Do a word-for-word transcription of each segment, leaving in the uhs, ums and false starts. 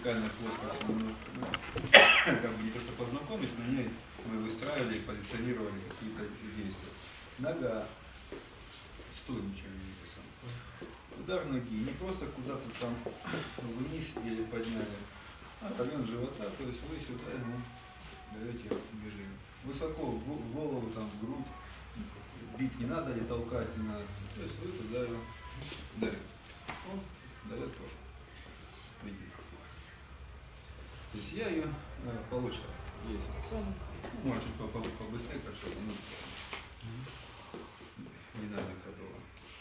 вертикальная плоскость, ну, как бы не просто познакомились, на ней мы выстраивали, позиционировали какие-то действия. Нога, стой, ничего не написано. Удар ноги, не просто куда-то там вниз или подняли, а район живота, то есть вы сюда ему даете движение. Высоко в голову, там, в грудь, бить не надо, или толкать не надо. То есть вы туда его даете. Он дает тоже. Видите. То есть я ее э, получаю. Есть сам, ну, может чуть побыстрее, как что ну, динамика была.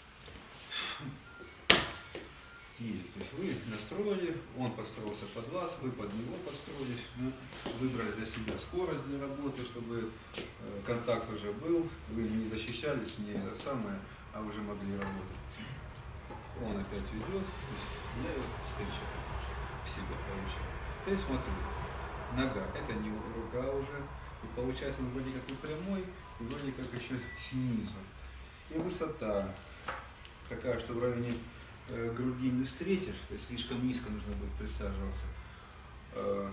Есть. То есть вы настроили, он подстроился под вас, вы под него подстроились, ну, выбрали для себя скорость для работы, чтобы э, контакт уже был, вы не защищались, не это самое, а уже могли работать. Он опять ведет, я его встречаю, в себя получаю. Теперь смотрю, нога, это не рука уже, и получается он вроде как и прямой, и вроде как еще снизу. И высота такая, что в районе э, груди не встретишь, то есть слишком низко нужно будет присаживаться. Э,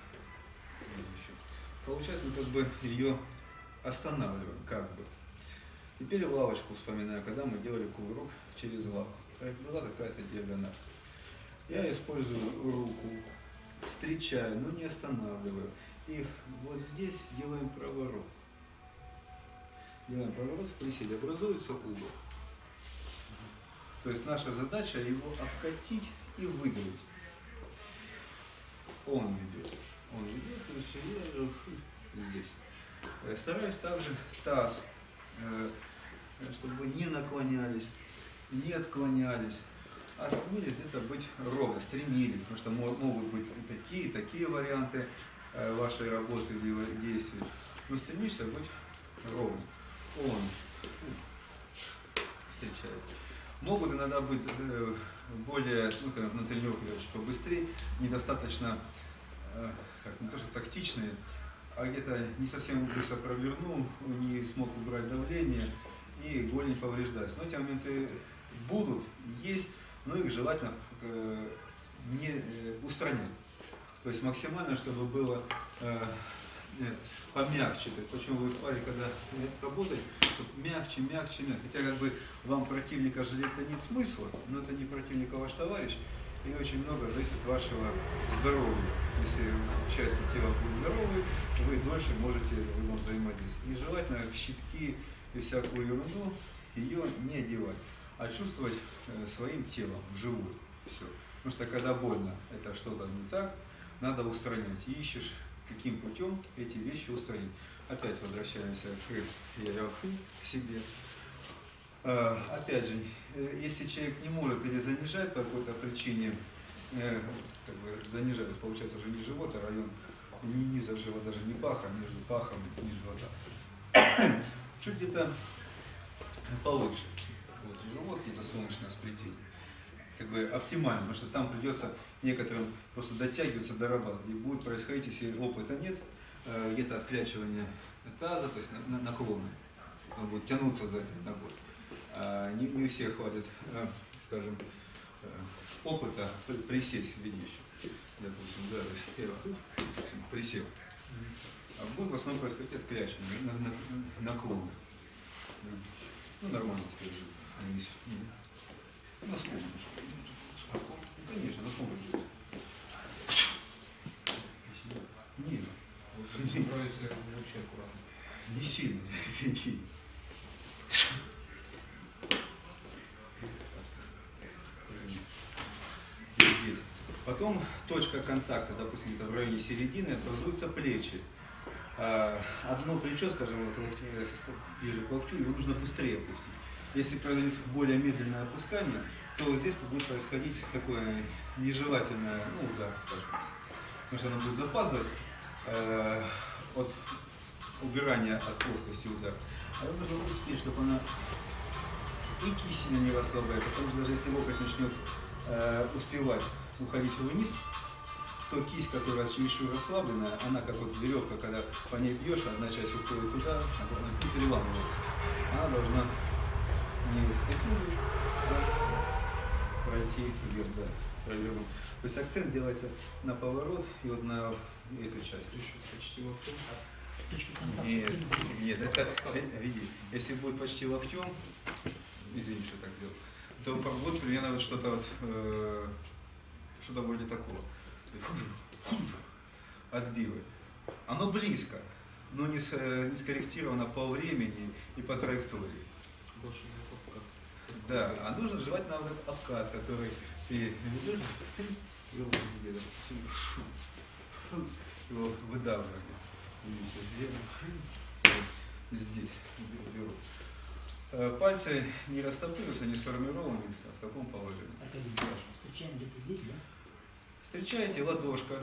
получается, мы как бы ее останавливаем, как бы. Теперь лавочку вспоминаю, когда мы делали кувырок через лавку. Была какая-то диагональ. Я использую руку, встречаю, но не останавливаю. И вот здесь делаем проворот. Делаем проворот в приседе, образуется угол. То есть наша задача его обкатить и выдавить. Он ведет. Он ведет, то есть я здесь. Я стараюсь также таз, чтобы вы не наклонялись, не отклонялись, а стремились где-то быть ровно, стремились, потому что могут быть и такие, и такие варианты вашей работы или действий, но стремишься быть ровным. Он встречает. Могут иногда быть более, ну, когда на тренировке чуть побыстрее, недостаточно, как, не то что тактичные, а где-то не совсем быстро провернул, не смог убрать давление и голень повреждается. Но эти моменты будут, есть, но их желательно э, не э, устранять. То есть максимально, чтобы было э, э, помягче. Так, почему вы в паре, когда работаете, мягче, мягче, мягче. Хотя как бы вам противника жалеть-то нет смысла, но это не противника ваш товарищ. И очень много зависит от вашего здоровья. Если части тела будет здоровой, вы дольше можете в нем взаимодействовать. И желательно в щитки и всякую ерунду ее не одевать, а чувствовать э, своим телом, вживую. Все. Потому что когда больно, это что-то не так, надо устранять. И ищешь, каким путем эти вещи устранить. Опять возвращаемся к иерархии, к себе. Э, опять же, э, если человек не может или занижает по какой-то причине, э, как бы занижает, получается уже не живот, а район не низа живота, даже не паха, между пахом и живота. Чуть где-то получше. Вот, живот где-то солнечное сплетение. Как бы оптимально, потому что там придется некоторым просто дотягиваться, дорабатывать. И будет происходить, если опыта нет, э, где-то отклячивание таза, то есть на, на, наклоны. Он будет тянуться за этой ногой. А не, не у всех хватит, э, скажем, э, опыта присесть в виде еще. Допустим, да, то есть первый присел. А будет в основном происходить отклячивание, на, на, на, наклоны. Ну, нормально теперь же. На скол. Ну, конечно, на скол будет. Нет. Не нравится вообще аккуратно. Не сильно. Потом точка контакта, допустим, это в районе середины, образуются плечи. Одно плечо, скажем, вот, ближе к локтю, его нужно быстрее опустить. Если произойдет более медленное опускание, то вот здесь будет происходить такое нежелательное, ну, удар, скажем. Потому что оно будет запаздывать э, от убирания от плоскости удара. А вы нужно успеть, чтобы она и кисть сильно не расслабляет, потому что даже если локоть начнет э, успевать уходить вниз, то кисть, которая чересчур расслабленная, она как вот веревка, когда по ней бьешь, одна часть уходит туда, а потом переламывается. Она должна не втыкнуть, а пройти вверх, да. провернул. То есть акцент делается на поворот и вот на вот эту часть. Почти локтем. Нет, нет, это, види, если будет почти локтем, извини, что так делал, то вот примерно вот что-то вот, э, что-то вроде такого. Отбивы. Оно близко, но не, с, не скорректировано по времени и по траектории. Больше не обкат. Да, а нужно желательно вот этот обкат, который ты ведешь, его выдавливаешь. Здесь беру. Пальцы не растопыриваются, не сформированы а в таком положении. Встречаем где-то здесь, да? Встречаете ладошка.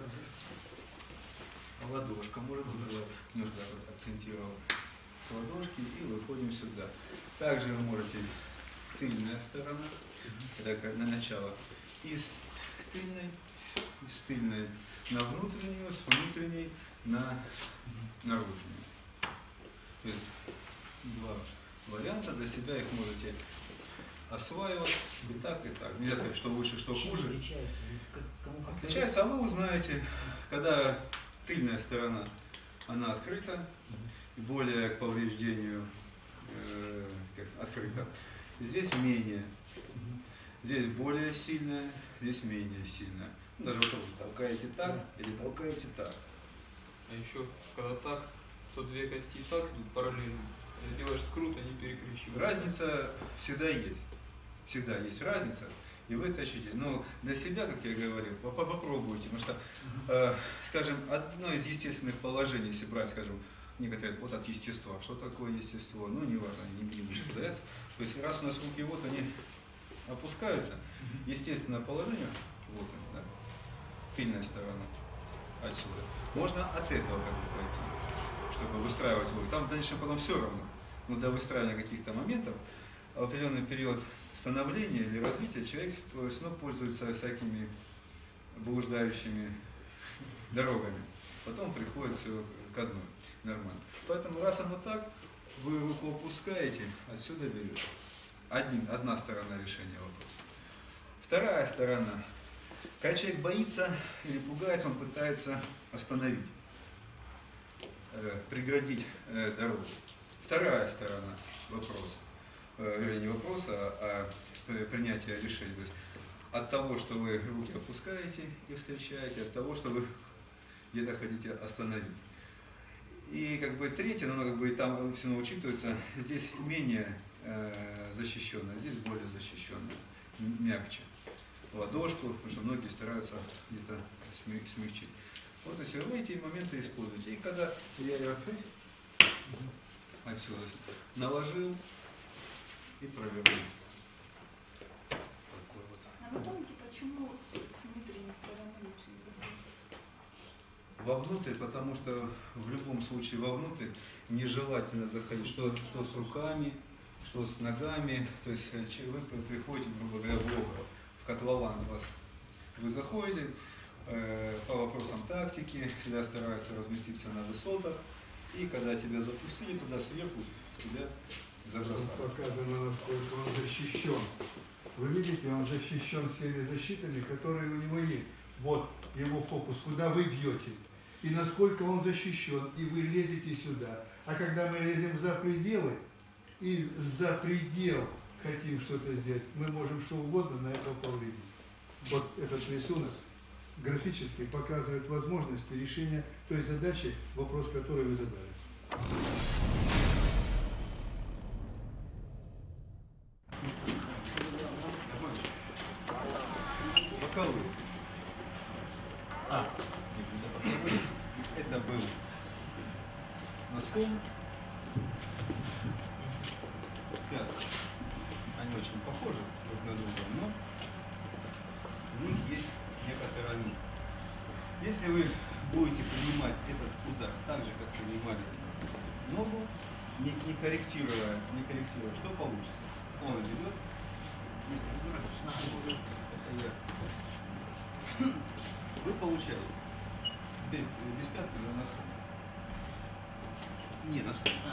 Ладошка, может быть, немножко акцентировал с ладошки и выходим сюда. Также вы можете тыльная сторона, это на начало, из тыльной, из тыльной на внутреннюю, с внутренней на наружную. То есть два варианта, для себя их можете осваивать и так, и так. Нельзя сказать, что лучше, что Чем хуже. отличается? Кому как Отличается, а вы узнаете, когда тыльная сторона, она открыта, и более к повреждению э, как, открыта. Здесь менее, здесь более сильная, здесь менее сильная. Ну, даже вот вы толкаете так или толкаете так. А еще, когда так, то две кости так идут параллельно. Когда делаешь скрут, они перекрещиваются. Разница всегда есть. Всегда есть разница, и вы это ощутите. Но для себя, как я говорил, попробуйте, потому что, э, скажем, одно из естественных положений, если брать, скажем, некоторые вот от естества. Что такое естество? Ну, не важно, не будем сейчас подаваться. То есть, раз у нас руки вот они опускаются, естественное положение, вот оно, да, тыльная сторона отсюда. Можно от этого как бы пойти, чтобы выстраивать руки. Там дальше потом все равно. Но для выстраивания каких-то моментов, в определенный период становления или развития человек все равно пользуется всякими блуждающими дорогами. Потом приходит все к одной. Нормально. Поэтому раз оно так, вы руку опускаете, отсюда берете. Один, одна сторона решения вопроса. Вторая сторона. Когда человек боится или пугается, он пытается остановить, э, преградить э, дорогу. Вторая сторона вопроса. Э, вернее, не вопроса, а, а принятия решения. То есть от того, что вы руки опускаете и встречаете, от того, что вы где-то хотите остановить. И как бы третье, но как бы там все равно учитывается, здесь менее э, защищенное, здесь более защищенное, мягче. Ладошку, потому что многие стараются где-то смягчить. Вот если вы эти моменты используете. И когда я ее отсюда наложил и провернул. Такой вот. А вы помните, почему с внутренней стороны лучше не выходить? Вовнутрь, потому что в любом случае вовнутрь нежелательно заходить, что, что с руками, что с ногами, то есть вы приходите, грубо говоря, в логово, в котлован вас. Вы заходите э, по вопросам тактики, всегда стараются разместиться на высотах, и когда тебя запустили туда сверху, тебя забросали. Показано, насколько он защищен. Вы видите, он защищен всеми защитами, которые у него есть. Вот его фокус, куда вы бьете. И насколько он защищен, и вы лезете сюда. А когда мы лезем за пределы, и за предел хотим что-то сделать, мы можем что угодно на это повредить. Вот этот рисунок графически показывает возможности решения той задачи, вопрос, который вы задали. Боковые. А, это был носком. Пятый. Они очень похожи друг на друга, но в них есть некоторая разница. Если вы будете принимать этот удар так же, как принимали ногу, не, не корректируя, не корректируя, что получится? Он идет, это я. Вы получаете. Теперь без пятки за носком. Не, носком. А,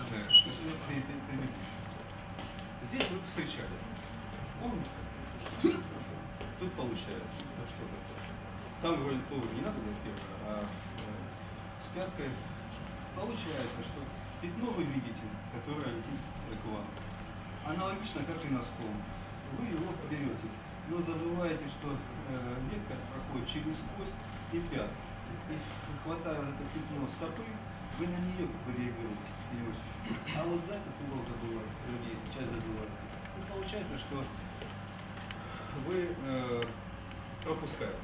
да. Здесь вы встречали. Он тут получается, ну что такое. Там вроде тоже не надо делать первое, а э, с пяткой получается, что пятно вы видите, которое летит к вам. Аналогично, как и носком. Вы его берете, но забываете, что э, ветка проходит через кость и пятку. И хватая вот это пятно стопы, вы на нее как бы реагируете. А вот за этот угол забывают, другие часть забывают. И получается, что вы э, пропускаете.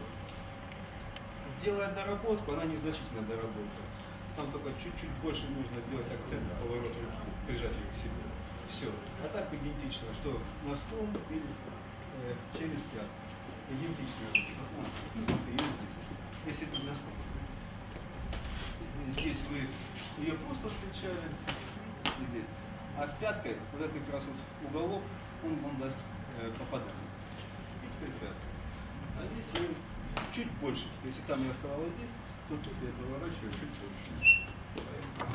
Делая доработку, она незначительная доработка. Там только чуть-чуть больше нужно сделать акцент на поворот руки, прижать ее к себе. Все. А так идентично, что носком или э, через пятку. Идентично. Вот, есть здесь. Если это носком. Здесь вы ее просто встречали, здесь. А с пяткой, вот этот как раз вот уголок, он вам даст э, попадание. И теперь пятка. А здесь вы чуть больше. Если там я оставалось здесь, то тут я поворачиваю чуть больше.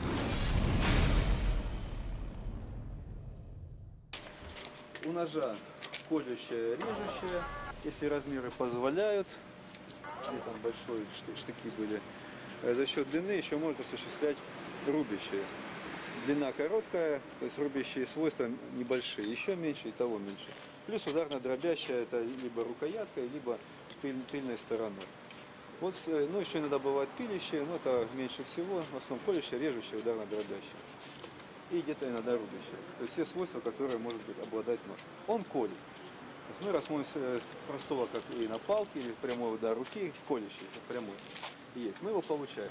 У ножа колющая, режущая, если размеры позволяют, где там большие штыки были, за счет длины еще можно осуществлять рубящие. Длина короткая, то есть рубящие свойства небольшие, еще меньше и того меньше. Плюс ударно-дробящая, это либо рукояткой, либо тыль, тыльной стороной. Вот, ну еще иногда бывает пилящие, но это меньше всего, в основном колющая, режущая, ударно-дробящая. И где-то иногда рубящая. То есть все свойства, которые может быть обладать нож. Он колет. Мы рассмотрим с простого, как и на палке, или прямой удар руки, колющий, как прямой. Есть. Мы его получаем.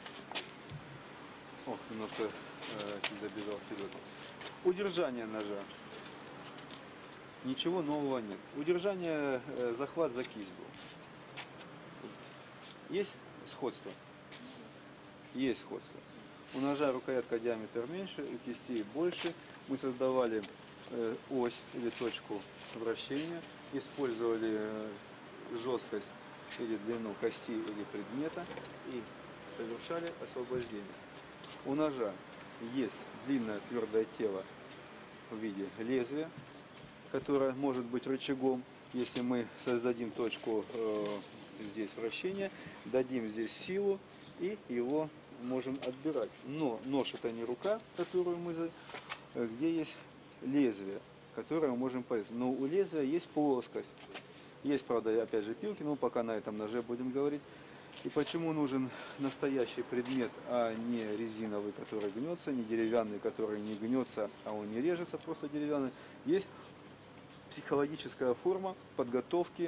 Ох, немножко э, чуть забежал вперед. Удержание ножа. Ничего нового нет. Удержание, э, захват за кисть был. Есть сходство? Есть сходство. У ножа рукоятка диаметр меньше, у кисти больше. Мы создавали э, ось или точку вращения, использовали э, жесткость или длину кости или предмета и совершали освобождение. У ножа есть длинное твердое тело в виде лезвия, которое может быть рычагом. Если мы создадим точку э, здесь вращения, дадим здесь силу и его можем отбирать. Но нож это не рука, которую мы за... где есть лезвие, которое мы можем порезать. Но у лезвия есть плоскость. Есть, правда, опять же пилки, но пока на этом ноже будем говорить. И почему нужен настоящий предмет, а не резиновый, который гнется, не деревянный, который не гнется, а он не режется, просто деревянный. Есть психологическая форма подготовки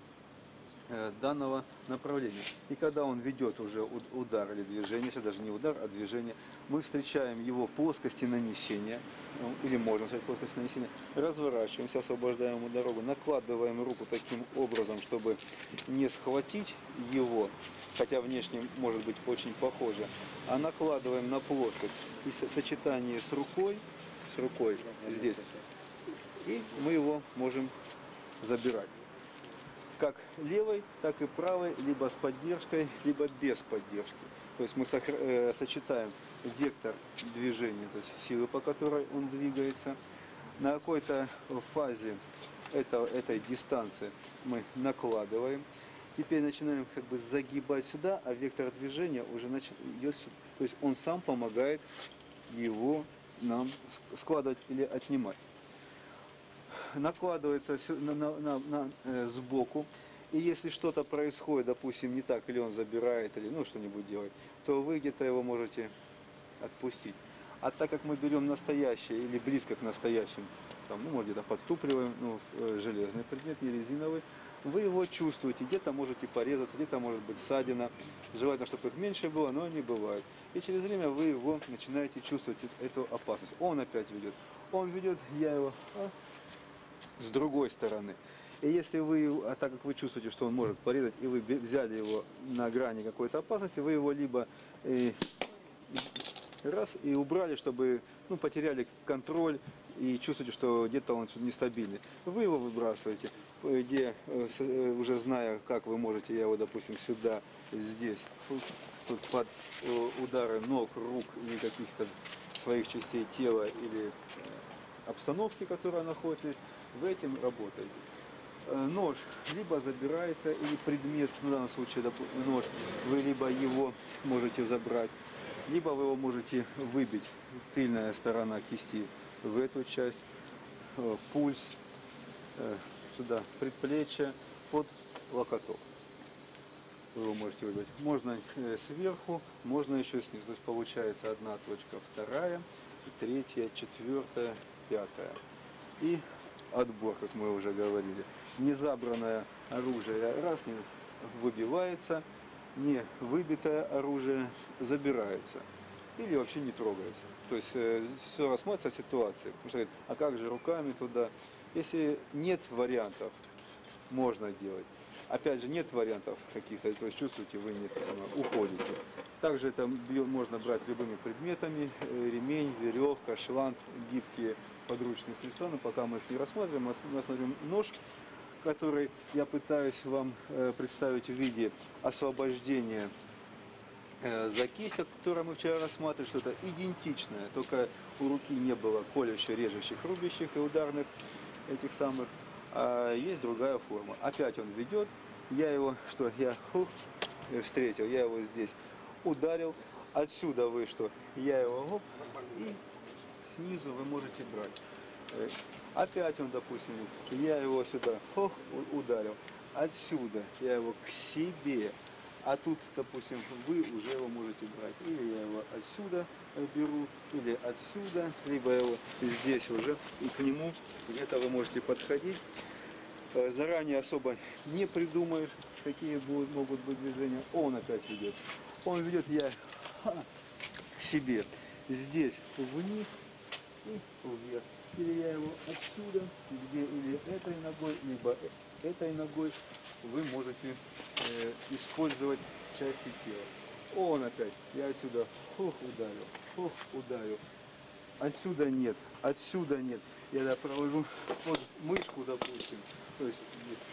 э, данного направления. И когда он ведет уже удар или движение, если даже не удар, а движение, мы встречаем его плоскости нанесения, ну, или можно сказать плоскости нанесения, разворачиваемся, освобождаем ему дорогу, накладываем руку таким образом, чтобы не схватить его, хотя внешне может быть очень похоже, а накладываем на плоскость и в сочетании с рукой, с рукой здесь, и мы его можем забирать. Как левой, так и правой, либо с поддержкой, либо без поддержки. То есть мы сочетаем вектор движения, то есть силы, по которой он двигается. На какой-то фазе этого, этой дистанции мы накладываем. Теперь начинаем как бы загибать сюда, а вектор движения уже идет сюда. То есть он сам помогает его нам складывать или отнимать. Накладывается на, на, на, на, э, сбоку. И если что-то происходит, допустим, не так, или он забирает, или ну что-нибудь делает, то вы где-то его можете отпустить. А так как мы берем настоящее или близко к настоящим, там, ну, где-то подтупливаем, ну, железный предмет, не резиновый, вы его чувствуете, где-то можете порезаться, где-то может быть ссадина. Желательно, чтобы их меньше было, но не бывает. И через время вы его начинаете чувствовать, эту опасность. Он опять ведет. Он ведет, я его а, с другой стороны. И если вы, а так как вы чувствуете, что он может порезать, и вы взяли его на грани какой-то опасности, вы его либо э, раз и убрали, чтобы ну, потеряли контроль и чувствуете, что где-то он нестабильный. Вы его выбрасываете, где э, уже зная, как вы можете, я его, допустим, сюда, здесь, тут под э, удары ног, рук или каких-то своих частей тела или обстановки, которая находится здесь, вы этим работаете. э, нож либо забирается, или предмет, в данном случае доп- нож, вы либо его можете забрать, либо вы его можете выбить, тыльная сторона кисти в эту часть, э, пульс, э, сюда предплечье, под локоток. Вы его можете выбрать. Можно э, сверху, можно еще снизу. То есть получается одна точка, вторая, третья, четвертая, пятая. И отбор, как мы уже говорили. Незабранное оружие раз не выбивается, не выбитое оружие забирается. Или вообще не трогается. То есть э, все рассматривается ситуация. Потому что говорит, а как же руками туда? Если нет вариантов, можно делать. Опять же, нет вариантов каких-то, то есть чувствуете, вы не уходите. Также это можно брать любыми предметами, э, ремень, веревка, шланг, гибкие подручные средства, но пока мы их не рассматриваем, мы рассмотрим нож, который я пытаюсь вам э, представить в виде освобождения э, за кисть, которую мы вчера рассматривали, что-то идентичное, только у руки не было колющих, режущих, рубящих и ударных этих самых. А есть другая форма. Опять он ведет, я его, что я хух, встретил, я его здесь ударил, отсюда вы что, я его хоп, и снизу вы можете брать. Опять он, допустим, я его сюда хоп, ударил, отсюда я его к себе, а тут, допустим, вы уже его можете брать. Или я его отсюда беру, или отсюда, либо я его здесь уже, и к нему где-то вы можете подходить. Заранее особо не придумаешь, какие будут, могут быть движения. Он опять ведет. Он ведет, я ха, к себе. Здесь вниз и вверх. Или я его отсюда, где или этой ногой, либо этой ногой вы можете э, использовать части тела. Он опять, я отсюда хух, ударил, хух, ударил. Отсюда нет, отсюда нет. Я да, провожу под мышку, допустим. То есть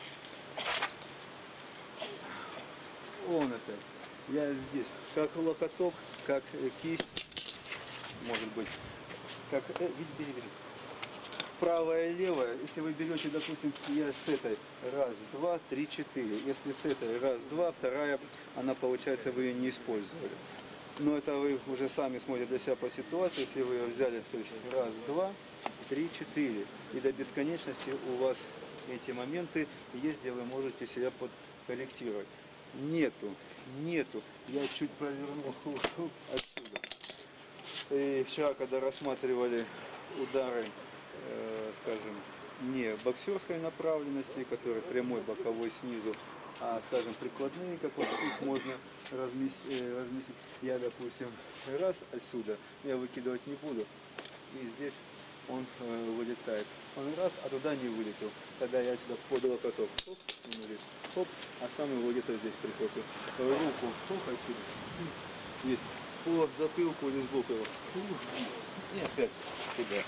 он опять. Я здесь, как локоток, как э, кисть, может быть, как э, видите, видите, правая и левая. Если вы берете, допустим, я с этой раз, два, три, четыре. Если с этой раз, два, вторая, она получается вы ее не использовали. Но это вы уже сами смотрите для себя по ситуации, если вы ее взяли, то есть раз, два, три, четыре. И до бесконечности у вас эти моменты есть, где вы можете себя подкорректировать. Нету, нету. Я чуть провернул хух, хух, отсюда. И вчера, когда рассматривали удары, э, скажем, не боксерской направленности, которые прямой, боковой снизу, а, скажем, прикладные, как вот их можно разместить, разместить. Я, допустим, раз отсюда, я выкидывать не буду, и здесь он э, вылетает. Он раз, а туда не вылетел. Тогда я сюда под локоток, хоп, он вылез, хоп, а сам его где-то здесь прихватил. Руку, хоп, отсюда. Ведь по затылку или сбоку его. И опять туда.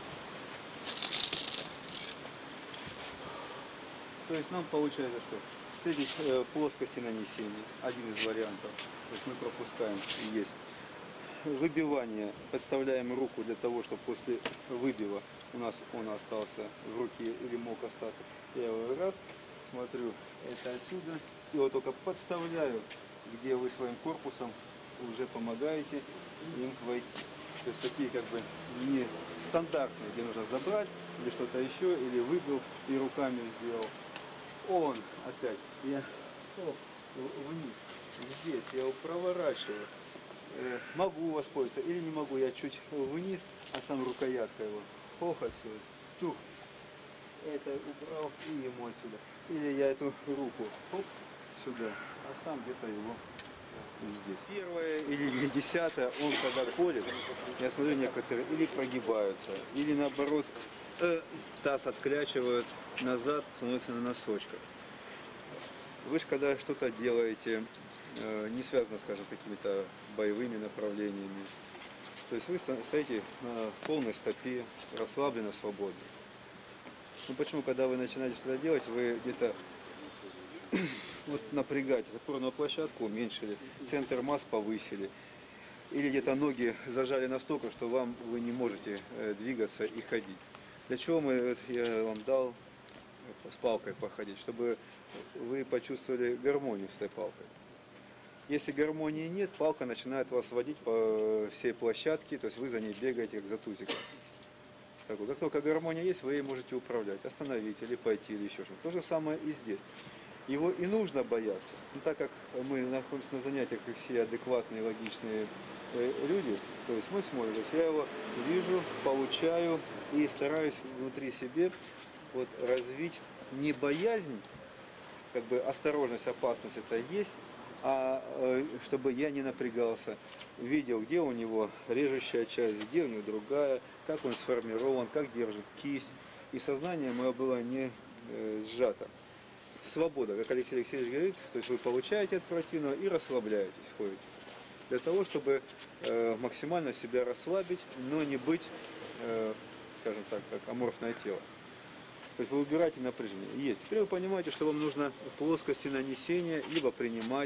То есть нам получается, что встретить э, плоскости нанесения, один из вариантов. То есть мы пропускаем, есть. Выбивание. Подставляем руку для того, чтобы после выбива у нас он остался в руке или мог остаться. Я его раз, смотрю, это отсюда. Его только подставляю, где вы своим корпусом уже помогаете им войти. То есть такие как бы не стандартные, где нужно забрать или что-то еще, или выбил и руками сделал. Он опять, я о, вниз, здесь, я его проворачиваю. Э, могу воспользоваться или не могу, я чуть вниз, а сам рукоятка его. Ох, отсюда. Тух. Это убрал и ему отсюда. Или я эту руку оп, сюда, а сам где-то его здесь. Первое или десятое, он когда колет, я смотрю, некоторые или прогибаются, или наоборот э, таз отклячивают назад, становится на носочках. Вы же когда что-то делаете, э, не связано, скажем, какими-то боевыми направлениями, то есть вы стоите на полной стопе, расслабленно, свободно. Ну почему, когда вы начинаете что-то делать, вы где-то вот напрягаете, опорную площадку уменьшили, центр масс повысили, или где-то ноги зажали настолько, что вам вы не можете э, двигаться и ходить. Для чего мы, я вам дал с палкой походить, чтобы вы почувствовали гармонию с этой палкой. Если гармонии нет, палка начинает вас водить по всей площадке, то есть вы за ней бегаете, как за тузиком. Так вот, как только гармония есть, вы ей можете управлять, остановить или пойти, или еще что-то. То же самое и здесь. Его и нужно бояться. Но так как мы находимся на занятиях, как все адекватные, логичные э, люди, то есть мы смотрим, то есть я его вижу, получаю и стараюсь внутри себе вот, развить не боязнь, как бы осторожность, опасность это есть, а э, чтобы я не напрягался, видел, где у него режущая часть, где у него другая, как он сформирован, как держит кисть, и сознание мое было не э, сжато. Свобода, как Алексей Алексеевич говорит, то есть вы получаете от противного и расслабляетесь, ходите. Для того, чтобы э, максимально себя расслабить, но не быть, э, скажем так, как аморфное тело. То есть вы убираете напряжение. Есть. Теперь вы понимаете, что вам нужно плоскости нанесения либо принимать,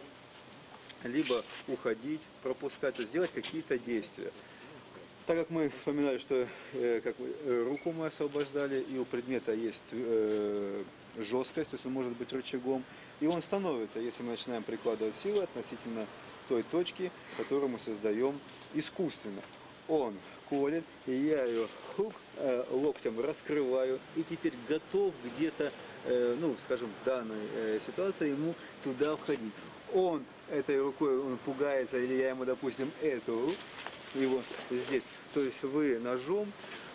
либо уходить, пропускать, то есть делать какие-то действия. Так как мы вспоминали, что э, как, э, руку мы освобождали, и у предмета есть э, жесткость, то есть он может быть рычагом, и он становится, если мы начинаем прикладывать силы относительно той точки, которую мы создаем искусственно. Он колет, и я ее хук, э, локтем раскрываю, и теперь готов где-то, э, ну, скажем, в данной э, ситуации ему туда входить. Он этой рукой он пугается, или я ему, допустим, эту его здесь. То есть вы ножом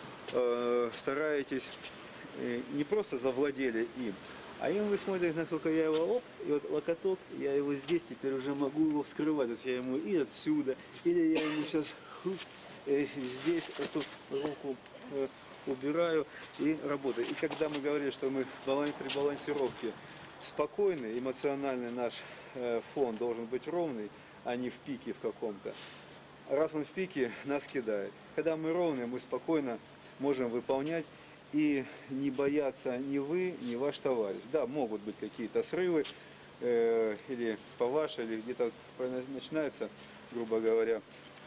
э, стараетесь э, не просто завладели им, а им вы смотрите, насколько я его, оп, и вот локоток, я его здесь теперь уже могу его вскрывать. То есть я ему и отсюда, или я ему сейчас хук, э, здесь эту руку э, убираю и работаю. И когда мы говорили, что мы при балансировке спокойный, эмоциональный наш э, фон должен быть ровный, а не в пике в каком-то. Раз он в пике, нас кидает. Когда мы ровные, мы спокойно можем выполнять и не бояться ни вы, ни ваш товарищ. Да, могут быть какие-то срывы, э, или по вашей, или где-то начинается, грубо говоря,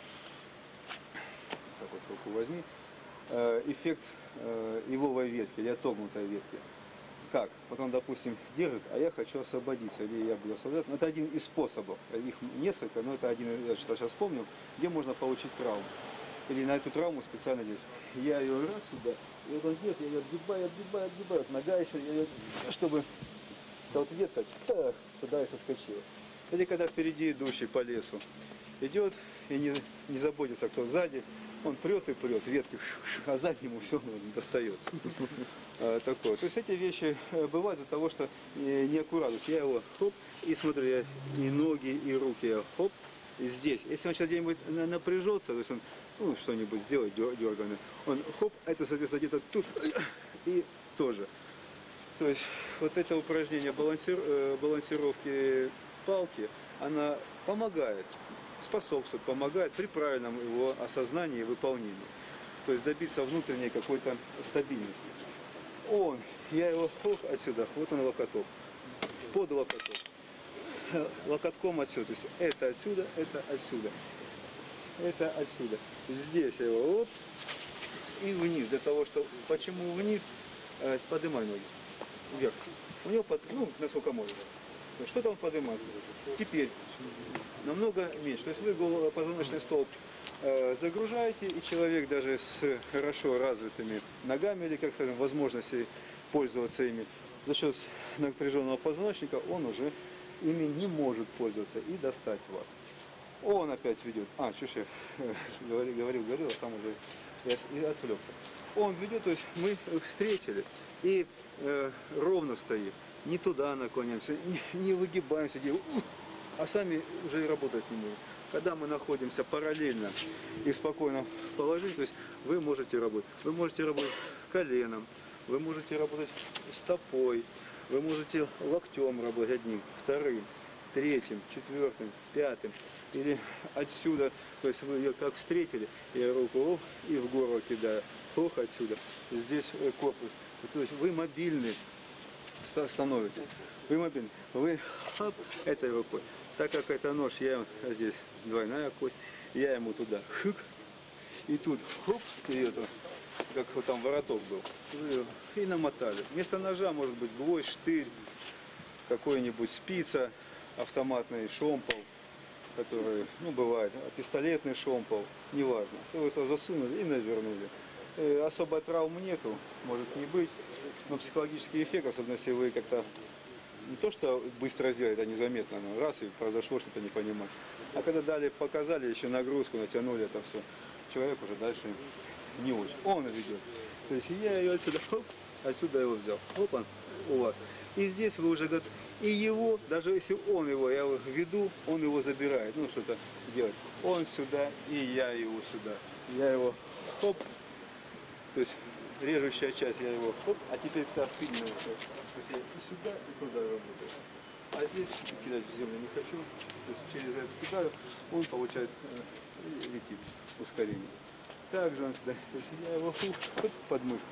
так вот руку возьми, э, эффект э, ивовой ветки или отогнутой ветки. Как? Вот он, допустим, держит, а я хочу освободиться, или я буду освобождаться. Но это один из способов. Их несколько, но это один, я что сейчас вспомнил, где можно получить травму. Или на эту травму специально делать. Я ее раз сюда, и вот он делает, я ее отгибаю, отгибаю, отгибаю, вот нога еще, я ее, чтобы эта вот ветка так, туда и соскочила. Или когда впереди идущий по лесу идет и не, не заботится, кто сзади, он прет и прет, ветки, а сзади ему все достается. Такое. То есть эти вещи бывают из-за того, что неаккуратность. Я его хоп, и смотрю, я и ноги, и руки, я хоп, здесь. Если он сейчас где-нибудь напряжется, то есть он ну, что-нибудь сделает дерганное, он хоп, это, соответственно, где-то тут, и тоже. То есть вот это упражнение балансир, балансировки палки, она помогает, способствует, помогает при правильном его осознании и выполнении. То есть добиться внутренней какой-то стабильности. Он, я его хоп, отсюда, вот он локоток, под локоток, локотком отсюда, то есть это отсюда, это отсюда, это отсюда. Здесь я его оп, и вниз, для того, что, почему вниз, поднимай ноги, вверх. У него, под, ну, насколько можно. Что-то он поднимается. Теперь намного меньше. То есть вы головопозвоночный столб э, загружаете, и человек даже с хорошо развитыми ногами, или, как скажем, возможностью пользоваться ими, за счет напряженного позвоночника, он уже ими не может пользоваться и достать вас. Он опять ведет. А, что ж я э, говорил, говорил, говорил, а сам уже я и отвлекся. Он ведет, то есть мы встретили и э, ровно стоим. Не туда наклоняемся, не, не выгибаемся, а сами уже и работать не можем. Когда мы находимся параллельно и в спокойном положении, то есть вы можете работать. Вы можете работать коленом, вы можете работать стопой, вы можете локтем работать одним, вторым, третьим, четвертым, пятым. Или отсюда, то есть вы ее как встретили, я руку оп, и в горло кидаю, ох, отсюда. Здесь корпус. То есть вы мобильны. Становитесь. Вы мобильны. Вы хоп, этой рукой. Так как это нож, я здесь двойная кость, я ему туда хык, и тут хоп, и это как вот там вороток был, и намотали. Вместо ножа может быть гвоздь, штырь, какой-нибудь спица, автоматный шомпол, который, ну, бывает, пистолетный шомпол, неважно. Вы это засунули и навернули. И особо травм нету, может не быть, но психологический эффект, особенно если вы как-то не то, что быстро сделали, это незаметно, но раз и произошло что-то не понимать. А когда дали, показали еще нагрузку, натянули это все, человек уже дальше не очень. Он ведет. То есть я ее отсюда, хоп, отсюда его взял. Оп, он у вас. И здесь вы уже готовы. И его, даже если он его, я его веду, он его забирает. Ну, что-то делать. Он сюда, и я его сюда. Я его, хоп. То есть режущая часть, я его, хоп, а теперь та пильная часть. То есть я и сюда, и туда работаю. А здесь кидать в землю не хочу. То есть через это кидаю, он получает э, летит ускорение. Также он сюда, то есть я его фу, хоп, под мышку.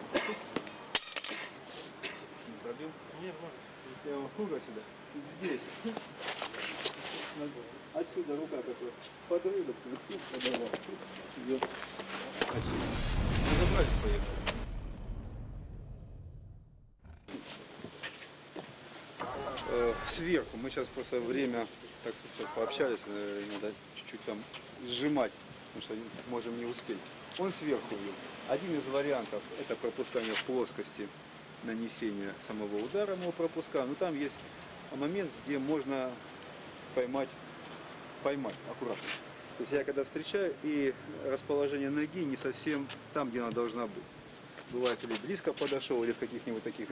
Не пробил? Нет, может. Я его фуга сюда. Здесь. Отсюда рука такой. Под рыбок, подавал. Идет. Отсюда. Ну, забрать поехали. Сверху. Мы сейчас просто время, так сказать, пообщались, надо чуть-чуть там сжимать, потому что можем не успеть. Он сверху бьет. Один из вариантов – это пропускание в плоскости нанесения самого удара, мы его пропускаем. Но там есть момент, где можно поймать, поймать аккуратно. То есть я когда встречаю, и расположение ноги не совсем там, где она должна быть. Бывает, или близко подошел, или в каких-нибудь таких.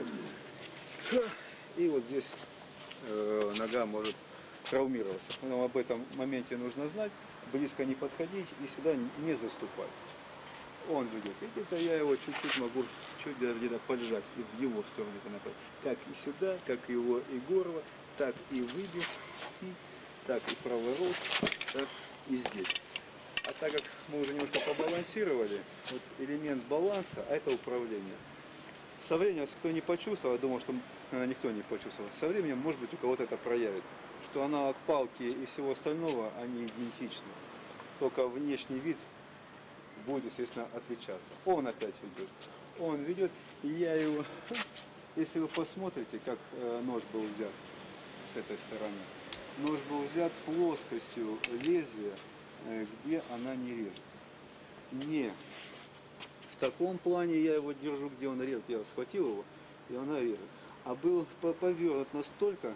И вот здесь э, нога может травмироваться. Но об этом моменте нужно знать, близко не подходить и сюда не заступать. Он ведет. И где-то я его чуть-чуть могу, чуть даже где-то поджать и в его сторону. Как и сюда, как и его и горло, так и выбив, так и правый рот, так и здесь. А так как мы уже немножко побалансировали, вот элемент баланса, а это управление. Со временем, если кто не почувствовал, я думал, что наверное, никто не почувствовал, со временем, может быть, у кого-то это проявится. Что аналог палки и всего остального, они идентичны. Только внешний вид будет, естественно, отличаться. Он опять ведет. Он ведет, и я его... Если вы посмотрите, как нож был взят с этой стороны. Нож был взят плоскостью лезвия, где она не режет. Не в таком плане я его держу, где он режет. Я схватил его, и она режет. А был повернут настолько,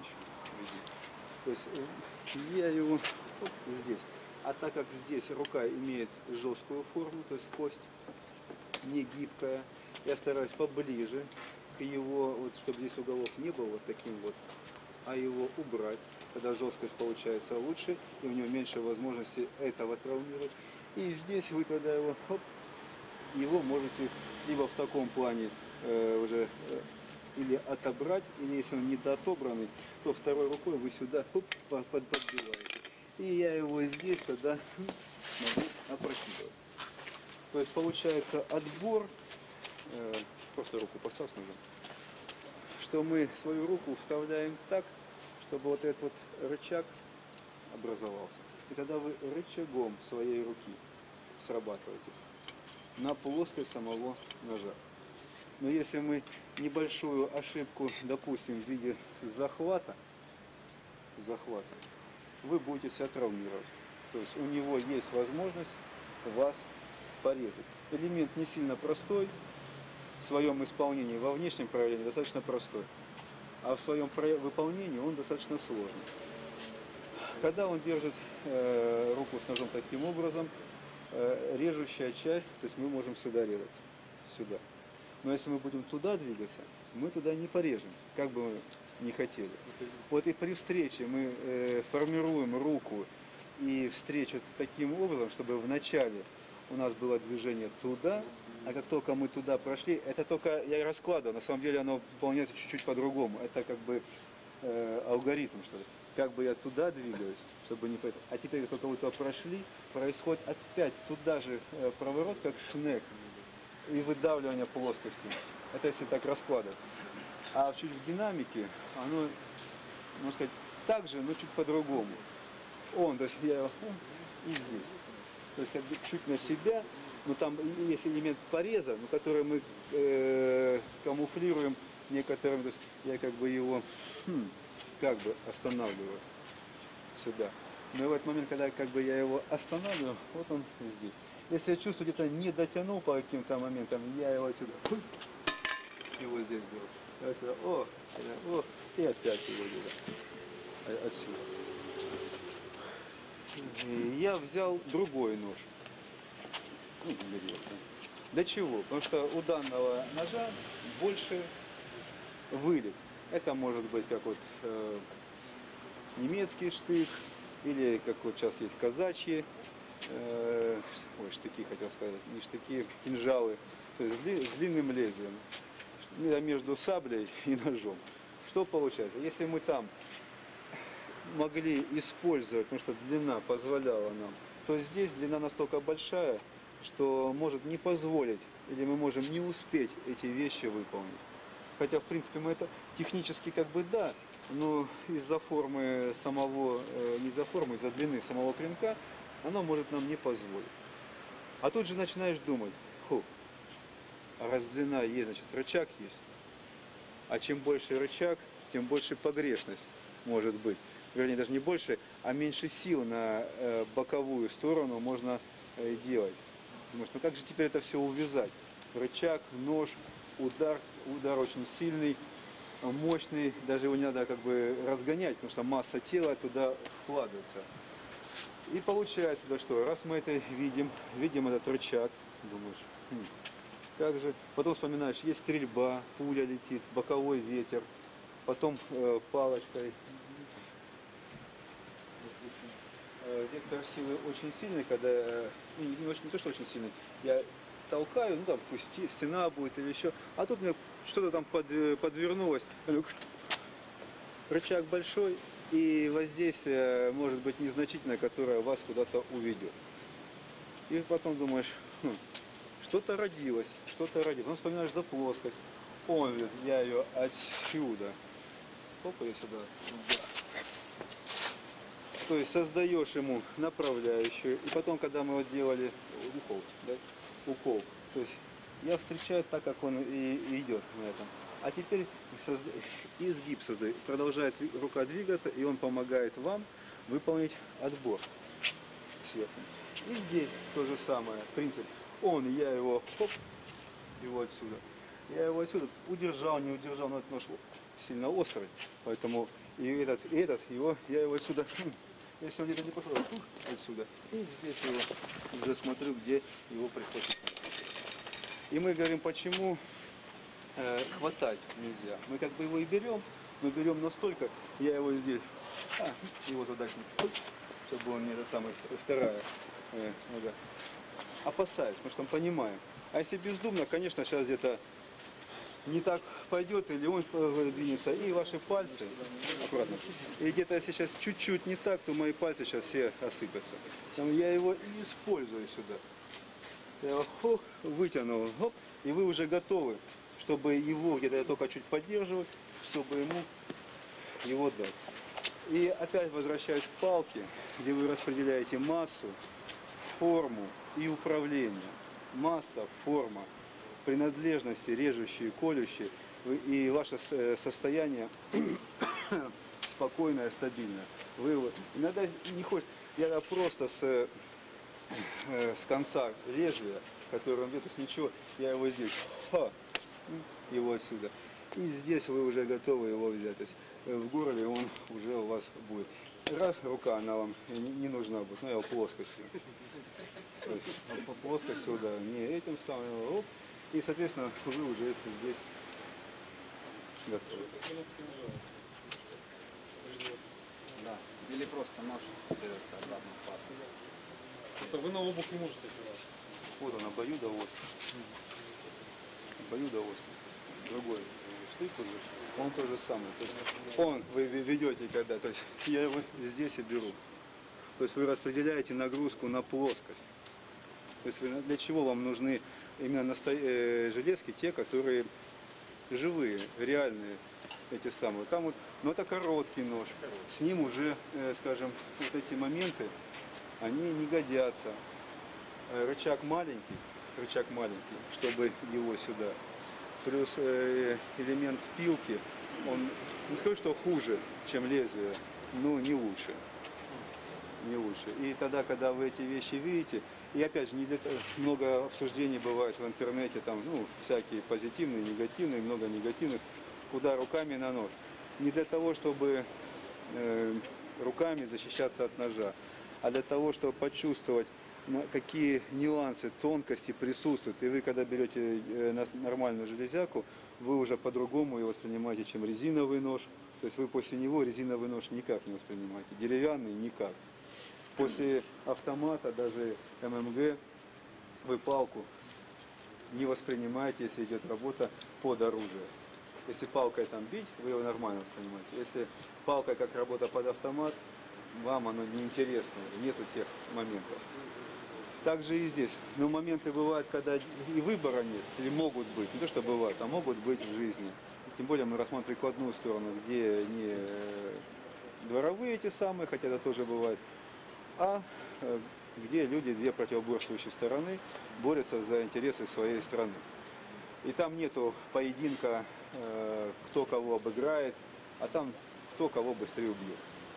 то есть я его оп, здесь. А так как здесь рука имеет жесткую форму, то есть кость не гибкая, я стараюсь поближе к его, вот, чтобы здесь уголок не был вот таким вот, а его убрать. Тогда жесткость получается лучше, и у него меньше возможности этого травмировать. И здесь вы тогда его, хоп, его можете либо в таком плане э, уже э, или отобрать, или если он недоотобранный, то второй рукой вы сюда хоп, под, подбиваете. И я его здесь тогда могу опрокидывать. То есть получается отбор, э, просто руку поставь с ножом, что мы свою руку вставляем так, чтобы вот этот вот рычаг образовался. И тогда вы рычагом своей руки срабатываете на плоскость самого ножа. Но если мы небольшую ошибку допустим в виде захвата, захвата, вы будете себя травмировать. То есть у него есть возможность вас порезать. Элемент не сильно простой, в своем исполнении, во внешнем проявлении достаточно простой, а в своем выполнении он достаточно сложный. Когда он держит э, руку с ножом таким образом, э, режущая часть, то есть мы можем сюда резаться, сюда. Но если мы будем туда двигаться, мы туда не порежемся, как бы мы ни хотели. Вот и при встрече мы э, формируем руку и встречу таким образом, чтобы вначале у нас было движение туда, а как только мы туда прошли, это только я раскладываю, на самом деле оно выполняется чуть-чуть по-другому. Это как бы э, алгоритм, что ли. Как бы я туда двигаюсь, чтобы не пойти. А теперь, только вы туда прошли, происходит опять туда же э, поворот, как шнек, и выдавливание плоскости. Это если так раскладывать. А чуть в динамике, оно, можно сказать, так же, но чуть по-другому. Он, то есть я его, и здесь. То есть как бы чуть на себя, но там есть элемент пореза, но который мы э, камуфлируем некоторым, то есть я как бы его хм, как бы останавливаю сюда. Но в этот момент, когда как бы я его останавливаю, вот он здесь. Если я чувствую, где-то не дотянул по каким-то моментам, я его отсюда, его здесь беру. Я сюда, о, о, и опять его где-то отсюда. И я взял другой нож. Ну, для чего? Потому что у данного ножа больше вылет. Это может быть как вот э, немецкий штык, или как вот сейчас есть казачьи, э, ой, штыки хотел сказать, не штыки, кинжалы, то есть с длинным лезвием, между саблей и ножом. Что получается? Если мы там могли использовать, потому что длина позволяла нам, то здесь длина настолько большая, что может не позволить, или мы можем не успеть эти вещи выполнить. Хотя, в принципе, мы это технически как бы да, но из-за формы самого, не из-за формы, из-за длины самого клинка, оно может нам не позволить. А тут же начинаешь думать, фу, а раз длина есть, значит рычаг есть. А чем больше рычаг, тем больше погрешность может быть. Вернее, даже не больше, а меньше сил на э, боковую сторону можно э, делать. Потому что ну как же теперь это все увязать? Рычаг, нож, удар, удар очень сильный, мощный, даже его не надо как бы разгонять, потому что масса тела туда вкладывается. И получается, да что, раз мы это видим, видим этот рычаг, думаешь, хм, как же, потом вспоминаешь, есть стрельба, пуля летит, боковой ветер, потом э, палочкой. Вектор силы очень сильный, когда, ну, не, очень, не то, что очень сильный, я толкаю, ну там пусть стена будет или еще, а тут мне что-то там под, подвернулось, рычаг большой, и воздействие может быть незначительное, которое вас куда-то уведет. И потом думаешь, хм, что-то родилось, что-то родилось, потом вспоминаешь за плоскость, о, я ее отсюда, оп, я сюда, да. То есть создаешь ему направляющую, и потом, когда мы вот делали укол, да, укол, то есть я встречаю так, как он и идет на этом. А теперь созда... изгиб создает, продолжает рука двигаться, и он помогает вам выполнить отбор сверху. И здесь то же самое, принцип. Он, я его, хоп, его отсюда. Я его отсюда удержал, не удержал, но этот нож сильно острый, поэтому и этот, и этот, его, я его отсюда, если он где-то не пошел, отсюда, и здесь его уже смотрю, где его приходится. И мы говорим, почему э, хватать нельзя. Мы как бы его и берем, мы берем настолько, я его здесь, а, его туда, чтобы он не этот самый, вторая э, нога, опасаюсь, потому что мы понимаем. А если бездумно, конечно, сейчас где-то не так пойдет, или он двинется, и ваши пальцы, аккуратно, и где-то если сейчас чуть-чуть не так, то мои пальцы сейчас все осыпятся. Там я его и использую сюда. Я его хоп, вытянул, хоп, и вы уже готовы, чтобы его где-то я только чуть поддерживаю, чтобы ему его дать. И опять возвращаюсь к палке, где вы распределяете массу, форму и управление. Масса, форма, принадлежности, режущие, колющие, и ваше состояние спокойное, стабильное. Вы иногда не хочешь, я просто с, с конца лезвия, который он бьет, то есть ничего, я его здесь, ха, его отсюда. И здесь вы уже готовы его взять. То есть в горле он уже у вас будет. Раз рука, она вам не, не нужна будет, ну я его плоскостью. То есть по плоскостью, да, не этим самым, оп. И, соответственно, вы уже здесь готовы. Да. Или просто нож держится обратно в папку. Это вы на обувь не можете делать. Вот он, обоюдоострый. Обоюдоострый. Другой штык уже. Он то же самое. То есть он вы ведете когда, то есть я его здесь и беру. То есть вы распределяете нагрузку на плоскость. То есть вы, для чего вам нужны именно насто... э, железки, те, которые живые, реальные, эти самые. Там вот, но это короткий нож. С ним уже, э, скажем, вот эти моменты, они не годятся. Э, рычаг маленький, рычаг маленький, чтобы его сюда. Плюс э, элемент впилки, он не скажу, что хуже, чем лезвие, но не лучше. Не лучше. И тогда, когда вы эти вещи видите, и опять же, не для того, много обсуждений бывает в интернете, там, ну, всякие позитивные, негативные, много негативных, куда руками на нож. Не для того, чтобы э, руками защищаться от ножа, а для того, чтобы почувствовать, какие нюансы, тонкости присутствуют. И вы, когда берете нормальную железяку, вы уже по-другому ее воспринимаете, чем резиновый нож. То есть вы после него резиновый нож никак не воспринимаете, деревянный никак. После автомата, даже эм эм гэ, вы палку не воспринимаете, если идет работа под оружие. Если палкой там бить, вы его нормально воспринимаете. Если палка как работа под автомат, вам оно неинтересно, нету тех моментов. Также и здесь. Но моменты бывают, когда и выбора нет, или могут быть, не то что бывают, а могут быть в жизни. Тем более мы рассмотрим прикладную сторону, где не дворовые эти самые, хотя это тоже бывает, а где люди, две противоборствующие стороны, борются за интересы своей страны. И там нету поединка, кто кого обыграет, а там кто кого быстрее убьет.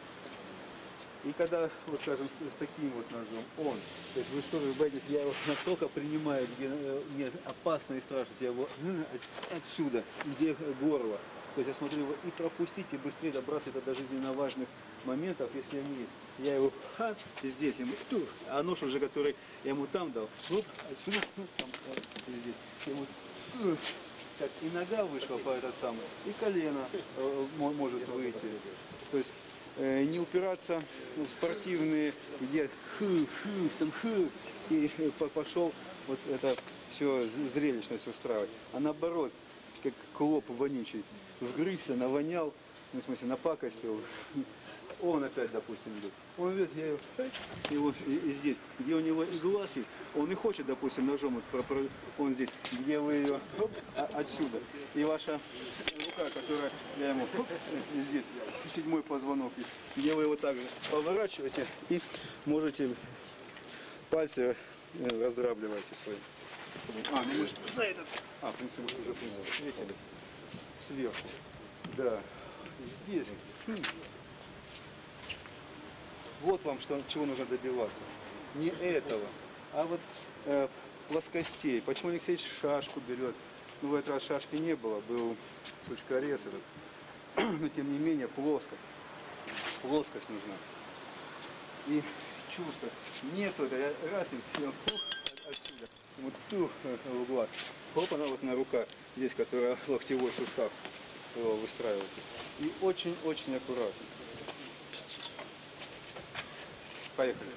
И когда, вот скажем, с, с таким вот ножом, он, то есть вы что, вы боитесь, я его настолько принимаю, где э, мне опасно и страшно, я его э, отсюда, где горло. То есть я смотрю его и пропустить, и быстрее добраться до жизненно важных моментов, если они, я его ха, здесь, ему, ту, а нож уже, который я ему там дал, оп, отсюда, ну, там, э, здесь, ему, э, так, и нога вышла по этот самый, и колено э, может выйти. То есть не упираться в спортивные, где хы, хы, там хы, и пошел вот это все зрелищно все устраивать. А наоборот, как клоп вонючий, вгрызся, навонял, ну, в смысле, напакостил, он опять, допустим, идет. Он видит, я его, и вот и, и здесь, где у него и глаз есть, он и хочет, допустим, ножом, вот, он здесь, где вы ее, оп, а, отсюда. И ваша рука, которая, я ему, оп, и здесь, седьмой позвонок, где вы его также поворачиваете и можете пальцы раздравливаете свои. А, ну мы же за этот, а, в принципе, мы уже встретили, сверху, да, здесь. Хм. Вот вам что, чего нужно добиваться. Не этого, а вот э, плоскостей. Почему Алексей шашку берет? Ну, в этот раз шашки не было, был сучкорез этот. Но тем не менее плоскость. Плоскость нужна. И чувство. Нету, это я раз и он, пух, отсюда. Вот тух в глаз. Хоп, она вот на рука, здесь, которая локтевой сустав выстраивает. И очень-очень аккуратно. Поехали.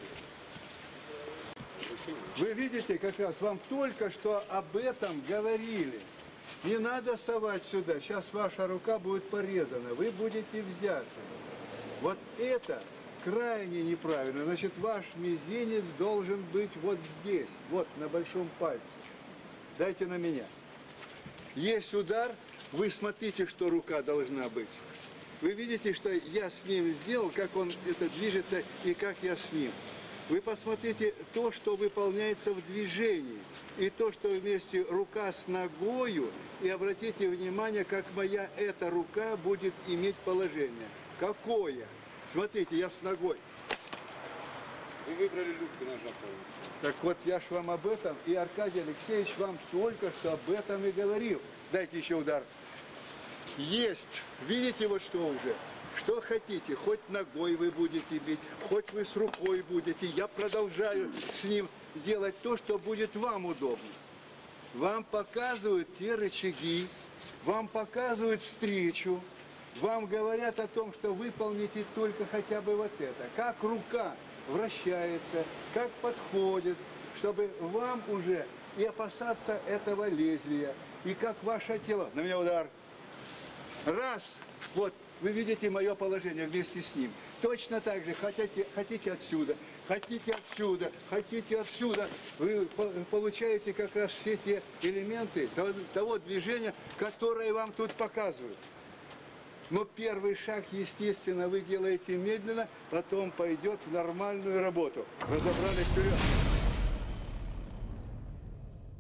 Вы видите, как раз вам только что об этом говорили. Не надо совать сюда, сейчас ваша рука будет порезана, вы будете взяты. Вот это крайне неправильно. Значит, ваш мизинец должен быть вот здесь, вот на большом пальце. Дайте на меня. Есть удар, вы смотрите, что рука должна быть. Вы видите, что я с ним сделал, как он это движется и как я с ним. Вы посмотрите то, что выполняется в движении, и то, что вместе рука с ногою, и обратите внимание, как моя эта рука будет иметь положение. Какое? Смотрите, я с ногой. Вы выбрали люфт ножа. Так вот, я ж вам об этом, и Аркадий Алексеевич вам только что об этом и говорил. Дайте еще удар. Есть. Видите, вот что уже? Что хотите, хоть ногой вы будете бить, хоть вы с рукой будете. Я продолжаю с ним делать то, что будет вам удобно. Вам показывают те рычаги, вам показывают встречу, вам говорят о том, что выполните только хотя бы вот это. Как рука вращается, как подходит, чтобы вам уже и опасаться этого лезвия, и как ваше тело. На меня удар. Раз, вот, вы видите мое положение вместе с ним. Точно так же, хотите, хотите отсюда, хотите отсюда, хотите отсюда. Вы получаете как раз все те элементы того, того движения, которое вам тут показывают. Но первый шаг, естественно, вы делаете медленно, потом пойдет в нормальную работу. Разобрались вперед.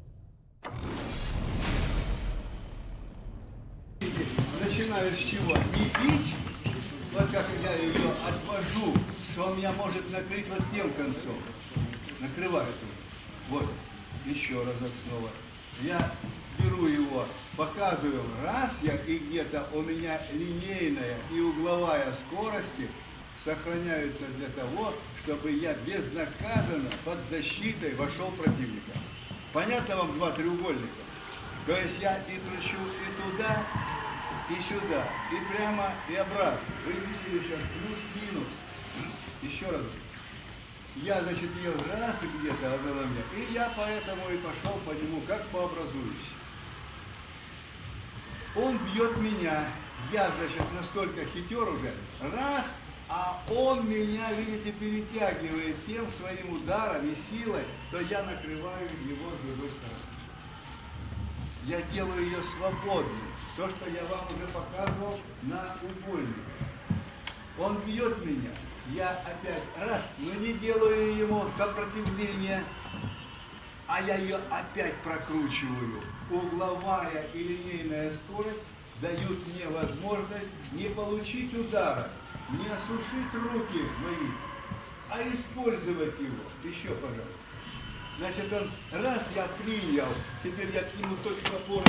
меня может накрыть вот тем концом. Накрывает. Вот, еще разок снова. Я беру его, показываю, раз я, и где-то у меня линейная и угловая скорости сохраняются для того, чтобы я безнаказанно под защитой вошел противника. Понятно вам два треугольника? То есть я и кручу и туда, и сюда, и прямо, и обратно. Вы видели сейчас плюс-минус. Еще раз. Я, значит, ее раз и где-то она меня. И я поэтому и пошел по нему, как по образующей. Он бьет меня. Я, значит, настолько хитер уже. Раз, а он меня, видите, перетягивает тем своим ударом и силой, то я накрываю его с другой стороны. Я делаю ее свободной. То, что я вам уже показывал на убойнике. Он бьет меня. Я опять раз, но не делаю ему сопротивления, а я ее опять прокручиваю. Угловая и линейная скорость дают мне возможность не получить удара, не осушить руки мои, а использовать его. Еще, пожалуйста. Значит, он, раз я принял, теперь я к нему только опору.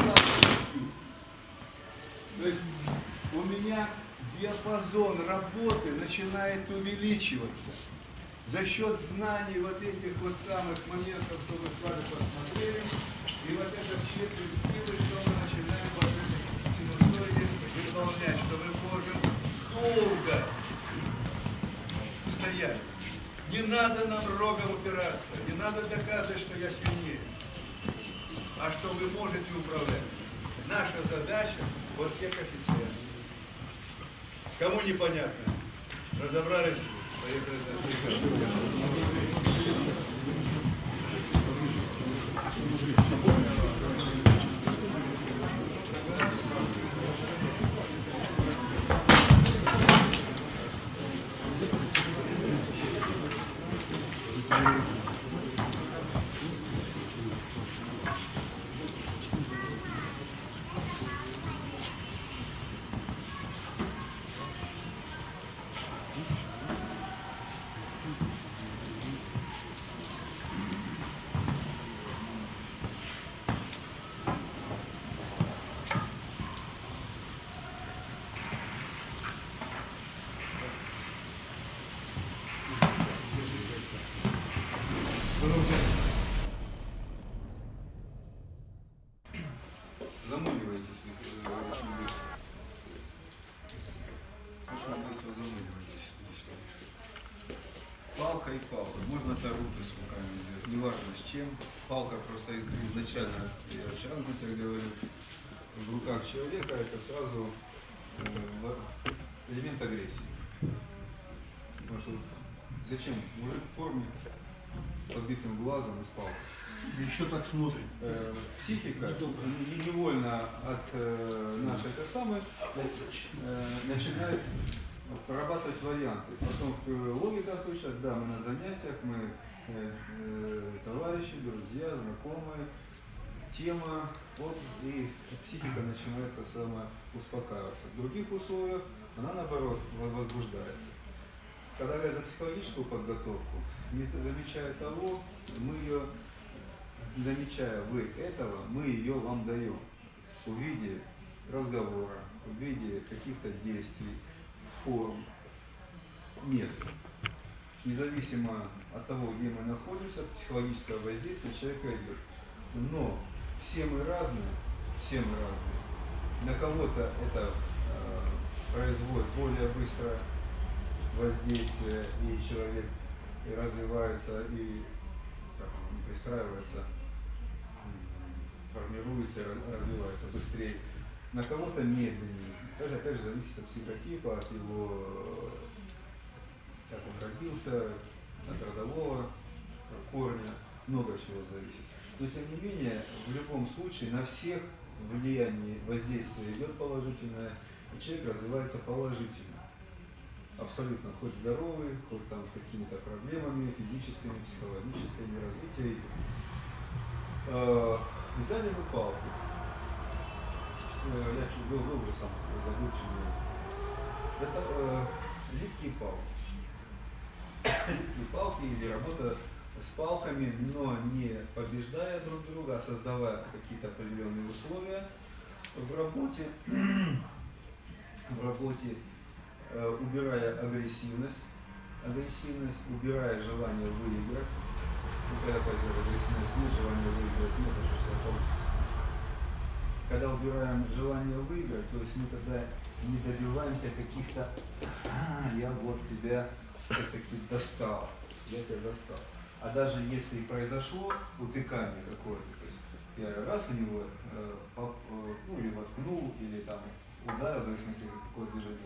То есть у меня диапазон работы начинает увеличиваться за счет знаний вот этих вот самых моментов, что мы с вами посмотрели, и вот это четверть силы, что мы начинаем вот этой синусоиде выполнять, что мы можем долго стоять. Не надо нам рогом упираться, не надо доказывать, что я сильнее, а что вы можете управлять. Наша задача вот тех офицеров. Кому непонятно? Разобрались? Поехали замыливаетесь вы очень быстро. Очень быстро замыливаетесь. Палка и палка. Можно таруты с руками сделать, неважно с чем. Палка просто изначально, я вчера на тебе говорю, в руках человека это сразу э, элемент агрессии. Потому что зачем? Мужик в форме, подбитым глазом и с палкой. Еще так смотрим. Э, психика не- невольно от э, нашей это самой э, начинает прорабатывать варианты. Потом э, логика отключает, да, мы на занятиях, мы э, э, товарищи, друзья, знакомые, тема, вот, и психика начинает это самое успокаиваться. В других условиях она наоборот возбуждается. Когда говорят за психологическую подготовку, не замечая того, мы ее, не замечая вы этого, мы ее вам даем в виде разговора, в виде каких-то действий, форм, мест. Независимо от того, где мы находимся, психологическое воздействие человека идет. Но все мы разные, все мы разные. На кого-то это э, производит более быстрое воздействие, и человек и развивается, и как он, пристраивается, формируется, развивается быстрее. На кого-то медленнее. Даже опять же зависит от психотипа, от его, как он родился, от родового корня, много чего зависит. Но тем не менее, в любом случае, на всех влияние воздействия идет положительное, и человек развивается положительно. Абсолютно, хоть здоровый, хоть там с какими-то проблемами физическими, психологическими, развития. Э, взяли мы палку. Я чуть был, был уже сам задумчивый. Это э, липкие палки. и палки, или работа с палками, но не побеждая друг друга, а создавая какие-то определенные условия в работе, в работе, э, убирая агрессивность, агрессивность, убирая желание выиграть. Вот это опять же агрессивность, нет желания выиграть, нет, а что получится. Когда убираем желание выиграть, то есть мы тогда не добиваемся каких-то, а, я вот тебя все-таки достал, я тебя достал. А даже если и произошло утыкание какое-то, то есть я раз у него э, поп, э, ну, или воткнул, или там ударил, в зависимости от какое движение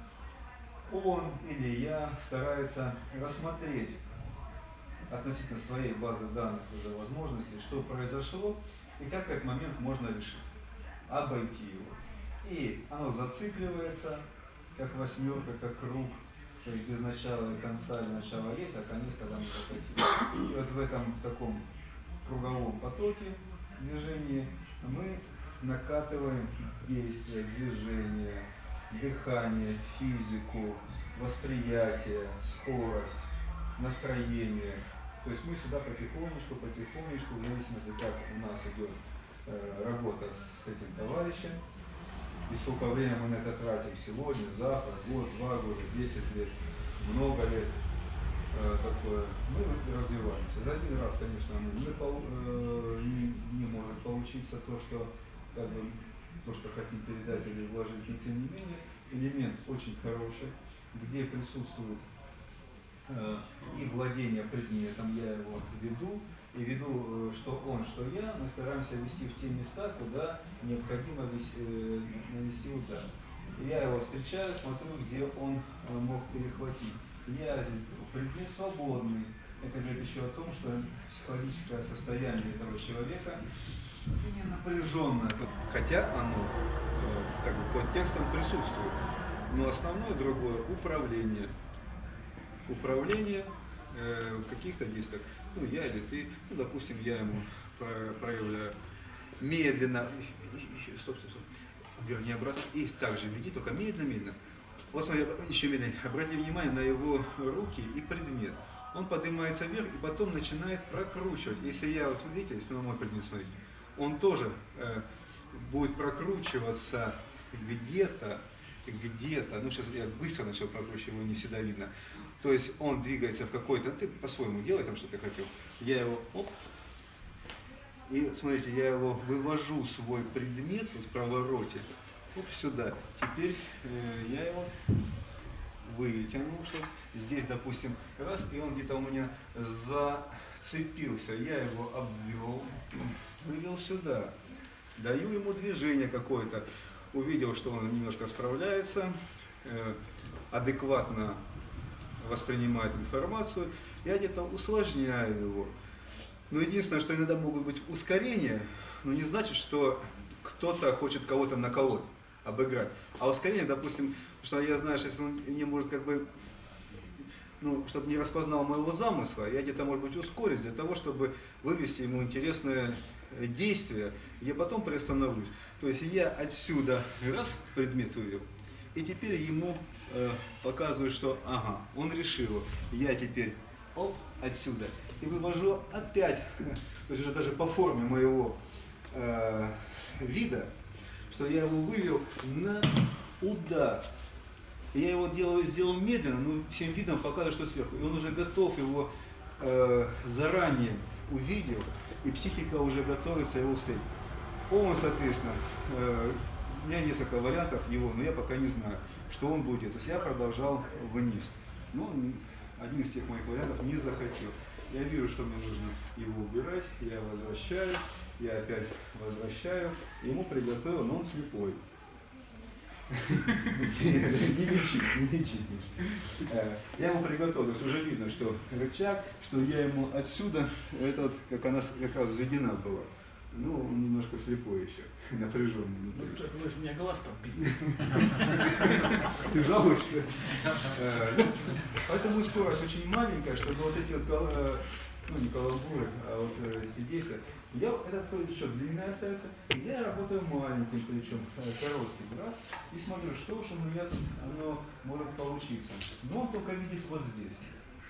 было, он или я старается рассмотреть относительно своей базы данных, уже возможностей, что произошло и как этот момент можно решить, обойти его. И оно зацикливается, как восьмерка, как круг, то есть без начала и конца, или начала есть, а конец когда мы захотим. И вот в этом таком круговом потоке движения мы накатываем действия, движение, дыхание, физику, восприятие, скорость, настроение. То есть мы сюда потихонечку, потихонечку, в зависимости как у нас идет э, работа с этим товарищем, и сколько времени мы на это тратим сегодня, завтра, год, два года, десять лет, много лет, э, такое, мы развиваемся. За один раз, конечно, мы не, пол, э, не, не может получиться то, что, как бы, то, что хотим передать или вложить, но тем не менее, элемент очень хороший, где присутствует э, и владение предметом, я его веду, и веду, что он, что я, мы стараемся вести в те места, куда необходимо нанести удар. И я его встречаю, смотрю, где он мог перехватить. Я предмет свободный. Это говорит еще о том, что психологическое состояние этого человека не напряженное. Хотя оно как бы под текстом присутствует. Но основное другое – управление. Управление э, в каких-то действиях. Ну, я или ты, ну, допустим, я ему проявляю медленно, стоп, стоп, стоп, вернее обратно, и также веди, только медленно-медленно. Вот смотри, еще медленно, обрати внимание на его руки и предмет. Он поднимается вверх и потом начинает прокручивать. Если я, вот смотрите, если на мой предмет смотрите, он тоже э, будет прокручиваться где-то, где-то, ну сейчас я быстро начал прокручивать, его не всегда видно. То есть он двигается в какой-то, ты по-своему делай там, что ты хотел. Я его, оп, и смотрите, я его вывожу, свой предмет вот в провороте, оп, сюда. Теперь э, я его вытянул, что здесь, допустим, раз, и он где-то у меня зацепился. Я его обвел, вывел сюда. Даю ему движение какое-то. Увидел, что он немножко справляется, э, адекватно воспринимает информацию, я где-то усложняю его. Но единственное, что иногда могут быть ускорения, но не значит, что кто-то хочет кого-то наколоть, обыграть. А ускорение, допустим, что я знаю, что если он не может как бы, ну, чтобы не распознал моего замысла, я где-то, может быть, ускорить для того, чтобы вывести ему интересное действие, я потом приостановлюсь. То есть я отсюда раз предмет вывел, и теперь ему э, показываю, что ага, он решил. Я теперь оп, отсюда. И вывожу опять, то есть уже даже по форме моего э, вида, что я его вывел на удар. Я его делаю, сделал медленно, но всем видом показываю, что сверху. И он уже готов его э, заранее увидел, и психика уже готовится его встретить. Он, соответственно, э, у меня несколько вариантов его, но я пока не знаю, что он будет. То есть я продолжал вниз. Но один из тех моих вариантов не захотел. Я вижу, что мне нужно его убирать, я возвращаю, я опять возвращаю, ему приготовил, но он слепой. Не лечить, не лечить. Я ему приготовил, то есть уже видно, что рычаг, что я ему отсюда, это вот как она как раз введена была. Ну, он немножко слепой еще, напряженный. Ну, так вы же меня глаз там били. Ты жалуешься? Поэтому скорость очень маленькая, чтобы вот эти вот, ну не каламбуры, а вот эти действия. Я этот плечо длинное остается, и я работаю маленьким плечом, короткий раз, и смотрю, что уж у меня тут оно может получиться. Но он только видит вот здесь.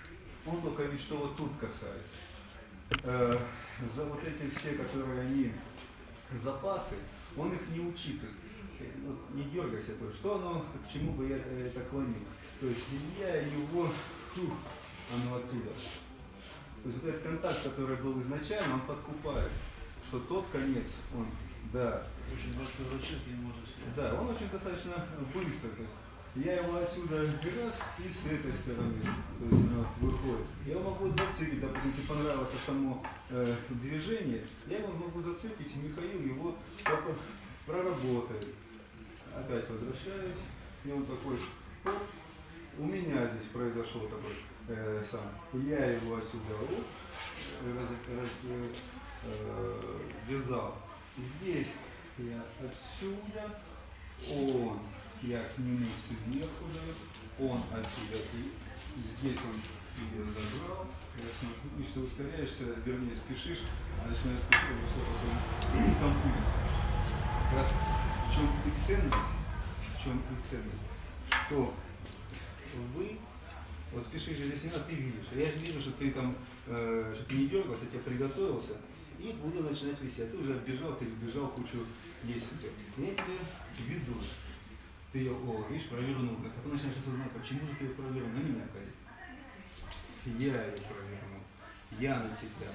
он только видит, что вот тут касается. Э, за вот эти все, которые они запасы, он их не учитывает. Ну, не дергайся, то есть, что оно, к чему бы я это клонил. То есть я его, фух, оно оттуда. То есть вот этот контакт, который был изначально, он подкупает, что тот конец, он, да. Очень большой рычаг не может снять. Да, он очень достаточно быстро. То есть я его отсюда раз и с этой стороны, то есть оно выходит. Я его могу зацепить, допустим, если понравилось само э, движение, я его могу зацепить, и Михаил его проработает. Опять возвращаюсь, и он такой, оп, у меня здесь произошел такой э, сам. Я его отсюда оп, раз, раз, э, вязал. Здесь я отсюда, он, я к нему сверху даю, он отсюда, и здесь он ее забрал. Я смотрю, и что ускоряешься, вернее спешишь, а начинаешь спешить, все потом конфузится. Как раз в чем и ценность, в чем и ценность, что вы, вот спешишь здесь не надо, ты видишь, а я же вижу, что ты там, э, что ты не дергался, я приготовился, и буду начинать висеть. А ты уже отбежал, ты избежал кучу лестницы. Я тебя веду. Ты ее, о, видишь, провернул. А потом начинаешь осознавать, почему же ты ее провернул? На меня, Кай. Я ее провернул. Я на тебя.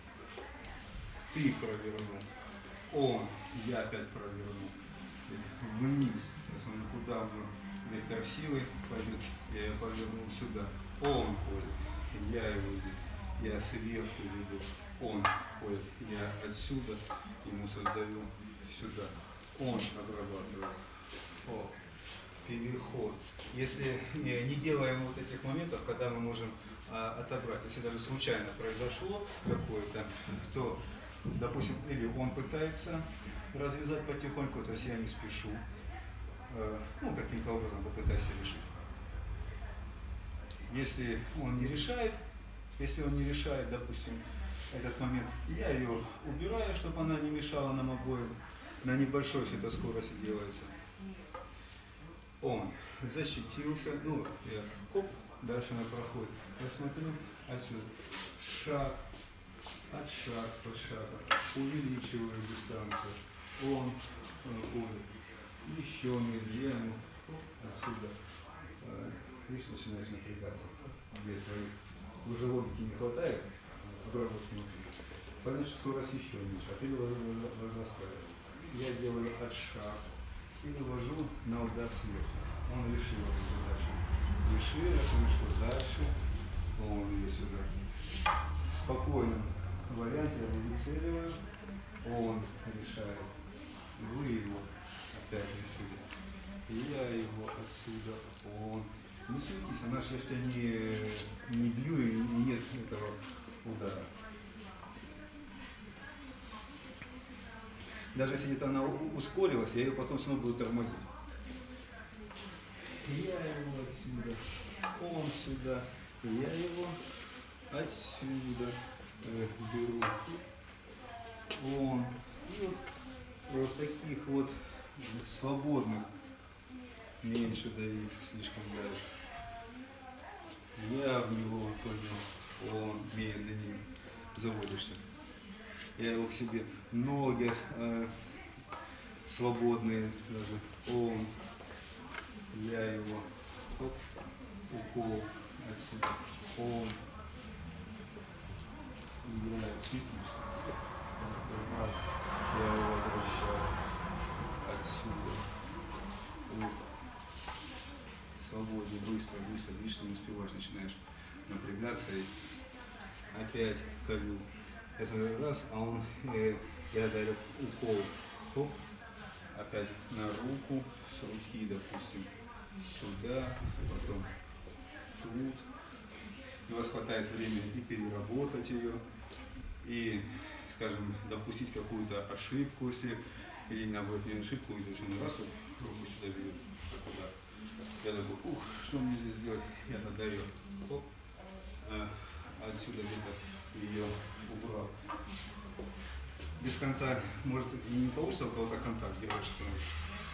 Ты провернул. Он, я опять провернул. Вниз. Посмотрим, куда мы вектор силы пойдет. Я ее повернул сюда. Он ходит. Я его здесь. Я сверху веду. Он ходит. Я отсюда ему создаю сюда. Он обрабатывает. О, переход. Если не, не делаем вот этих моментов, когда мы можем а, отобрать, если даже случайно произошло какое-то, то, допустим, или он пытается развязать потихоньку, то есть я не спешу, э, ну, каким-то образом попытайся решить. Если он не решает, если он не решает, допустим, этот момент, я ее убираю, чтобы она не мешала нам обоим, на небольшой все это скорости делается. Он защитился, ну, я, оп, дальше она проходит. Я смотрю отсюда, шаг, от шаг по шагу, увеличиваю дистанцию. Он, он уходит, еще медленно, ему, оп, отсюда. Видишь, начинаешь напрягаться, где твоих уже логики не хватает, обработки. Понятно, что скорость еще меньше, а ты возрастаешь. Я делаю от шаг и вывожу на удар сверху. Он решил эту задачу. Решил, я вышел дальше, он ее сюда. В спокойном варианте я его выцеливаю, он решает. Вы его опять решили. И я его отсюда, он. Не суетись, она же, я тебя не, не бью и нет этого удара. Даже если где-то она ускорилась, я ее потом снова буду тормозить. Я его отсюда, он сюда, я его отсюда э, беру, он. И вот, вот таких вот свободных меньше давить, слишком дальше. Я в него тоже, он медленнее заводишься. Я его к себе, ноги э, свободные даже, он, я его, оп, укол отсюда, он, я фитнес, раз, я его возвращаю отсюда, оп, свободнее, быстро, быстро, видишь, не успеваешь, начинаешь напрягаться и опять колю. Это раз, а он, э, я дарю укол, хоп, опять на руку, с руки, допустим, сюда, потом тут. У вас хватает времени и переработать ее, и, скажем, допустить какую-то ошибку, если, или наоборот, не ошибку, или очень раз, вот, руку сюда берет, куда. Я такой, ух, что мне здесь делать? Я надарю, хоп, а, отсюда где-то ее убрал. Без конца, может, и не получится у кого-то контакт делать, что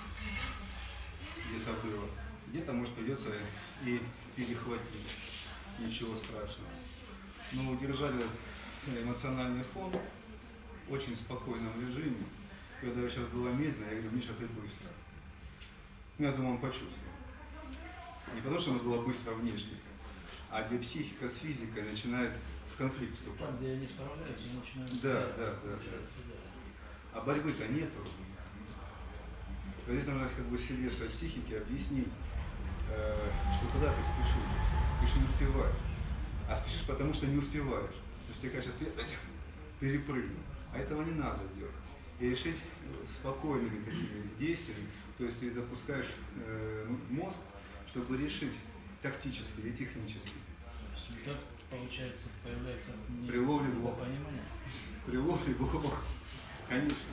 где-то было. Где-то, может, придется и перехватить. ничего страшного. Но удержали эмоциональный фон в очень спокойном режиме. Когда я сейчас было медленно, я говорю: Миша, ты быстро. Ну, я думаю, он почувствовал. Не потому, что оно было быстро внешне, а где психика с физикой начинает в конфликт вступать. Там, где я не справляюсь, я начинаю... Да, да, да, да. А борьбы-то нету. Здесь нужно как бы себе своей психике объяснить, э, что куда ты спешишь. Ты же не успеваешь. А спешишь потому, что не успеваешь. То есть ты, конечно, перепрыгнул. А этого не надо делать. И решить спокойными такими действиями. То есть ты запускаешь э, мозг, чтобы решить тактически или технически. Результат, получается, появляется не При ловле блока. понимания. При ловле блока. Конечно.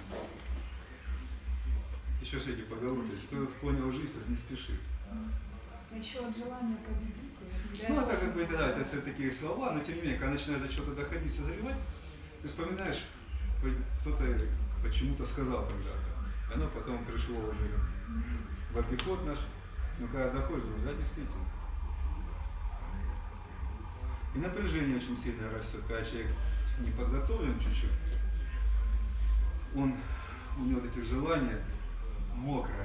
Еще с эти поговорки. Кто понял жизнь, тот не спешит. Еще от желания победить. Ну, это как бы, да, это все такие слова, но тем не менее, когда начинаешь до чего-то доходить, созревать, ты вспоминаешь, кто-то почему-то сказал когда-то. И оно потом пришло уже в обиход наш. Но когда доходишь, да, действительно. И напряжение очень сильно растет, когда человек не подготовлен чуть-чуть. Он, у него эти желания мокро,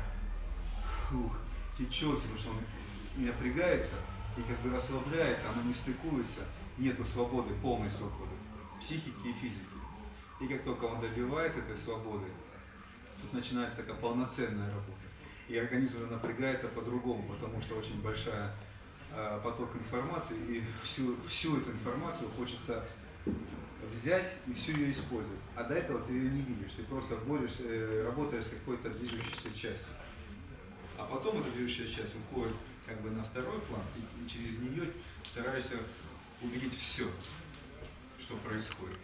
фух, течет, потому что он не напрягается и как бы расслабляется, оно не стыкуется, нету свободы, полной свободы, психики и физики. И как только он добивается этой свободы, тут начинается такая полноценная работа. И организм уже напрягается по-другому, потому что очень большой э, поток информации, и всю, всю эту информацию хочется взять и всю ее использовать. А до этого ты ее не видишь, ты просто борешься, э, работаешь с какой-то движущейся частью. А потом эта движущая часть уходит как бы на второй план, и, и через нее стараешься увидеть все, что происходит.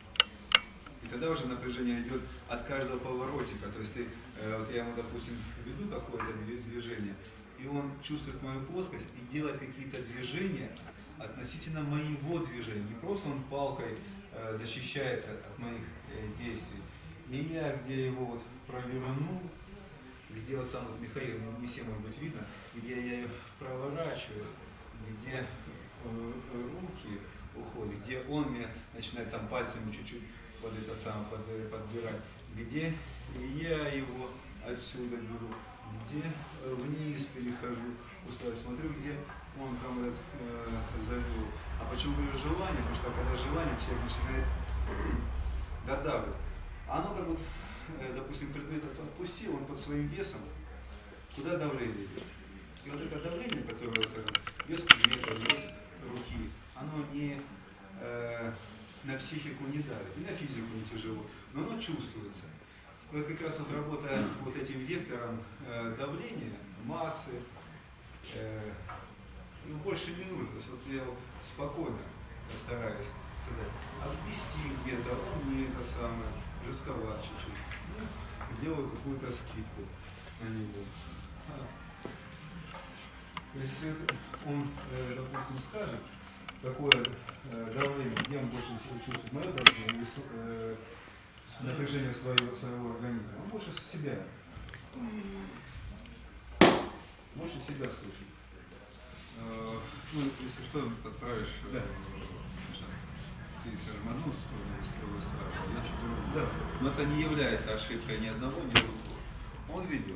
И тогда уже напряжение идет от каждого поворотика. То есть ты, э, вот я ему, допустим, веду какое-то движение, и он чувствует мою плоскость и делает какие-то движения относительно моего движения. Не просто он палкой э, защищается от моих э, действий. И я, где его вот провернул, где вот сам вот Михаил, не всем может быть видно, где я ее проворачиваю, где э, руки уходят, где он меня начинает там пальцами чуть-чуть под это самое под, подбирать, где я его отсюда беру, где вниз перехожу, устраиваю, смотрю, где он там этот э, завел. А почему говорю желание? Потому что когда желание, человек начинает додавливать. Оно как вот, э, допустим, предмет отпустил, он под своим весом, куда давление идет. И вот это давление, которое, скажем, вес предмета, вес руки, оно не э, на психику не давит, и на физику не тяжело, но оно чувствуется. Вот как раз вот работая вот этим вектором э, давления, массы, э, ну, больше не нужно. То есть вот я спокойно постараюсь сказать, обвести где-то, он не это самое, жестковат чуть-чуть. Ну, делаю какую-то скидку на него. А. Если он, э, допустим, скажет, какое э, давление, где он больше всего чувствует, мое давление или э, напряжение своего, своего организма, он больше себя, больше себя слышит. Э, ну, если что, подправишь, да. э, ты, скажем, одну сторону выстраивал, я чуть да. Но это не является ошибкой ни одного, ни другого. Он ведет.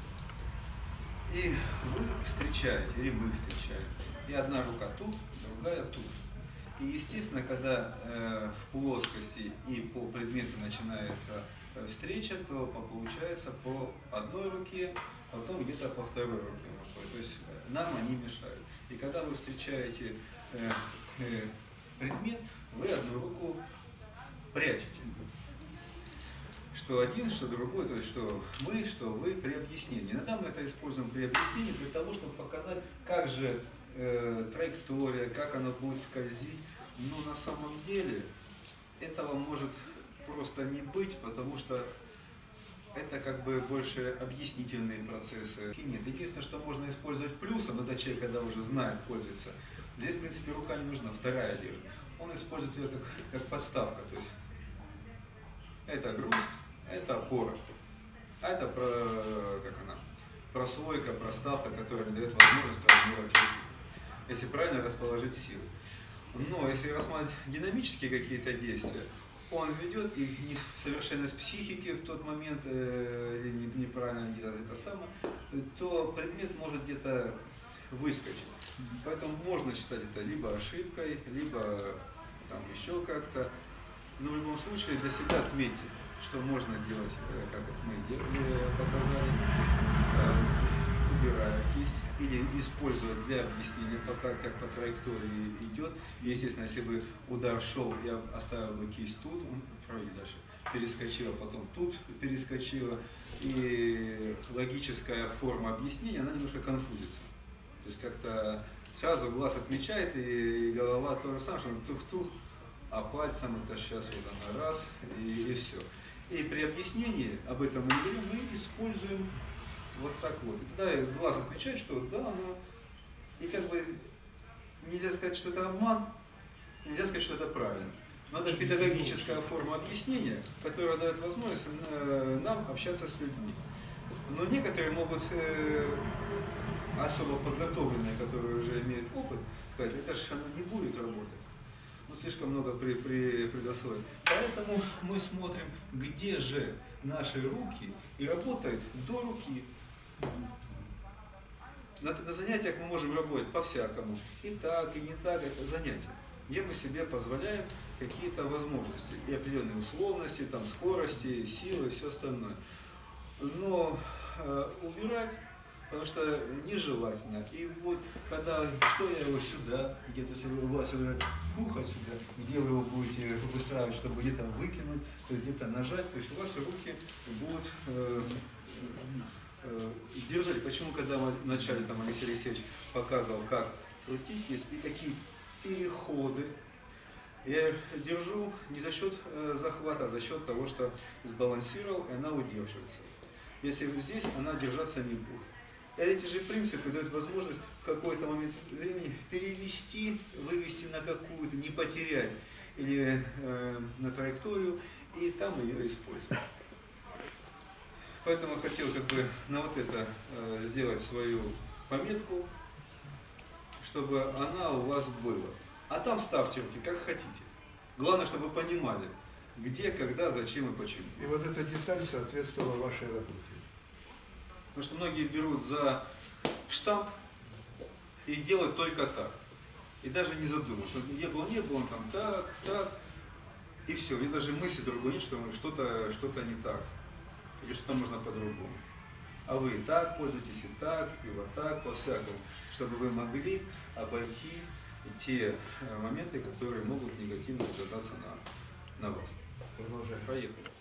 И вы встречаете, или мы встречаете. И одна рука тут, другая тут. И естественно, когда э, в плоскости и по предмету начинается э, встреча, то по, получается по одной руке, потом где-то по второй руке. То есть нам они мешают. И когда вы встречаете э, э, предмет, вы одну руку прячете. Что один, что другой, то есть что мы, что вы при объяснении. Иногда мы это используем при объяснении для того, чтобы показать, как же э, траектория, как она будет скользить. Но на самом деле этого может просто не быть, потому что это как бы больше объяснительные процессы. И нет. Единственное, что можно использовать плюсом, это человек, когда уже знает, пользуется. Здесь, в принципе, рука не нужна, вторая одежда. Он использует ее как, как подставка. То есть это груз, это опора. А это про, как она, прослойка, проставка, которая дает возможность размерить руки. Если правильно расположить силы. Но если рассматривать динамические какие-то действия, он ведет их не совершенно с психики в тот момент, э, или не- неправильно делает это самое, то предмет может где-то выскочить. Поэтому можно считать это либо ошибкой, либо там еще как-то. Но в любом случае для себя отметьте, что можно делать, э, как вот мы делали, показали, э, убирая кисть или используя для объяснения, пока как по траектории идет. Естественно, если бы удар шел, я оставил бы кисть тут, он проводи дальше, перескочила, потом тут перескочила, и логическая форма объяснения, она немножко конфузится. То есть как-то сразу глаз отмечает, и голова то же самое, что тух-тух, а пальцем это сейчас вот она раз, и, и все. И при объяснении, об этом мы не говорим, мы используем вот так вот. И тогда глаз отвечает, что да, оно... И как бы нельзя сказать, что это обман, нельзя сказать, что это правильно. Но это педагогическая форма объяснения, которая дает возможность э, нам общаться с людьми. Но некоторые могут, э, особо подготовленные, которые уже имеют опыт, сказать, это же оно не будет работать. Ну, слишком много при, при, предословий. Поэтому мы смотрим, где же наши руки, и работает до руки. На, на занятиях мы можем работать по-всякому. И так, и не так, это занятие. Где мы себе позволяем какие-то возможности, и определенные условности, там, скорости, силы, все остальное. Но э, убирать, потому что нежелательно. И вот когда, что я его сюда, где-то у вас уже ух отсюда, где вы его будете выстраивать, чтобы где-то выкинуть, то есть где-то нажать, то есть у вас руки будут э, э, держать. Почему, когда мы вначале там Алексей Алексеевич показывал, как крутить, есть и такие переходы. Я держу не за счет э, захвата, а за счет того, что сбалансировал, и она удерживается. Если здесь, она держаться не будет. Эти же принципы дают возможность в какой-то момент времени перевести, вывести на какую-то, не потерять, или э, на траекторию, и там ее использовать. Поэтому я хотел как бы на вот это э, сделать свою пометку, чтобы она у вас была. А там ставьте руки, как хотите. Главное, чтобы вы понимали, где, когда, зачем и почему. И вот эта деталь соответствовала вашей работе. Потому что многие берут за штамп и делают только так. И даже не задумываются. Не было, не было, он там так, так. И все. И даже мысли другой нет, что что-то что-то не так. Или что-то можно по-другому. А вы и так пользуетесь, и так, и вот так, по-всякому. Чтобы вы могли обойти те моменты, которые могут негативно сказаться на, на вас. Продолжаем. Поехали.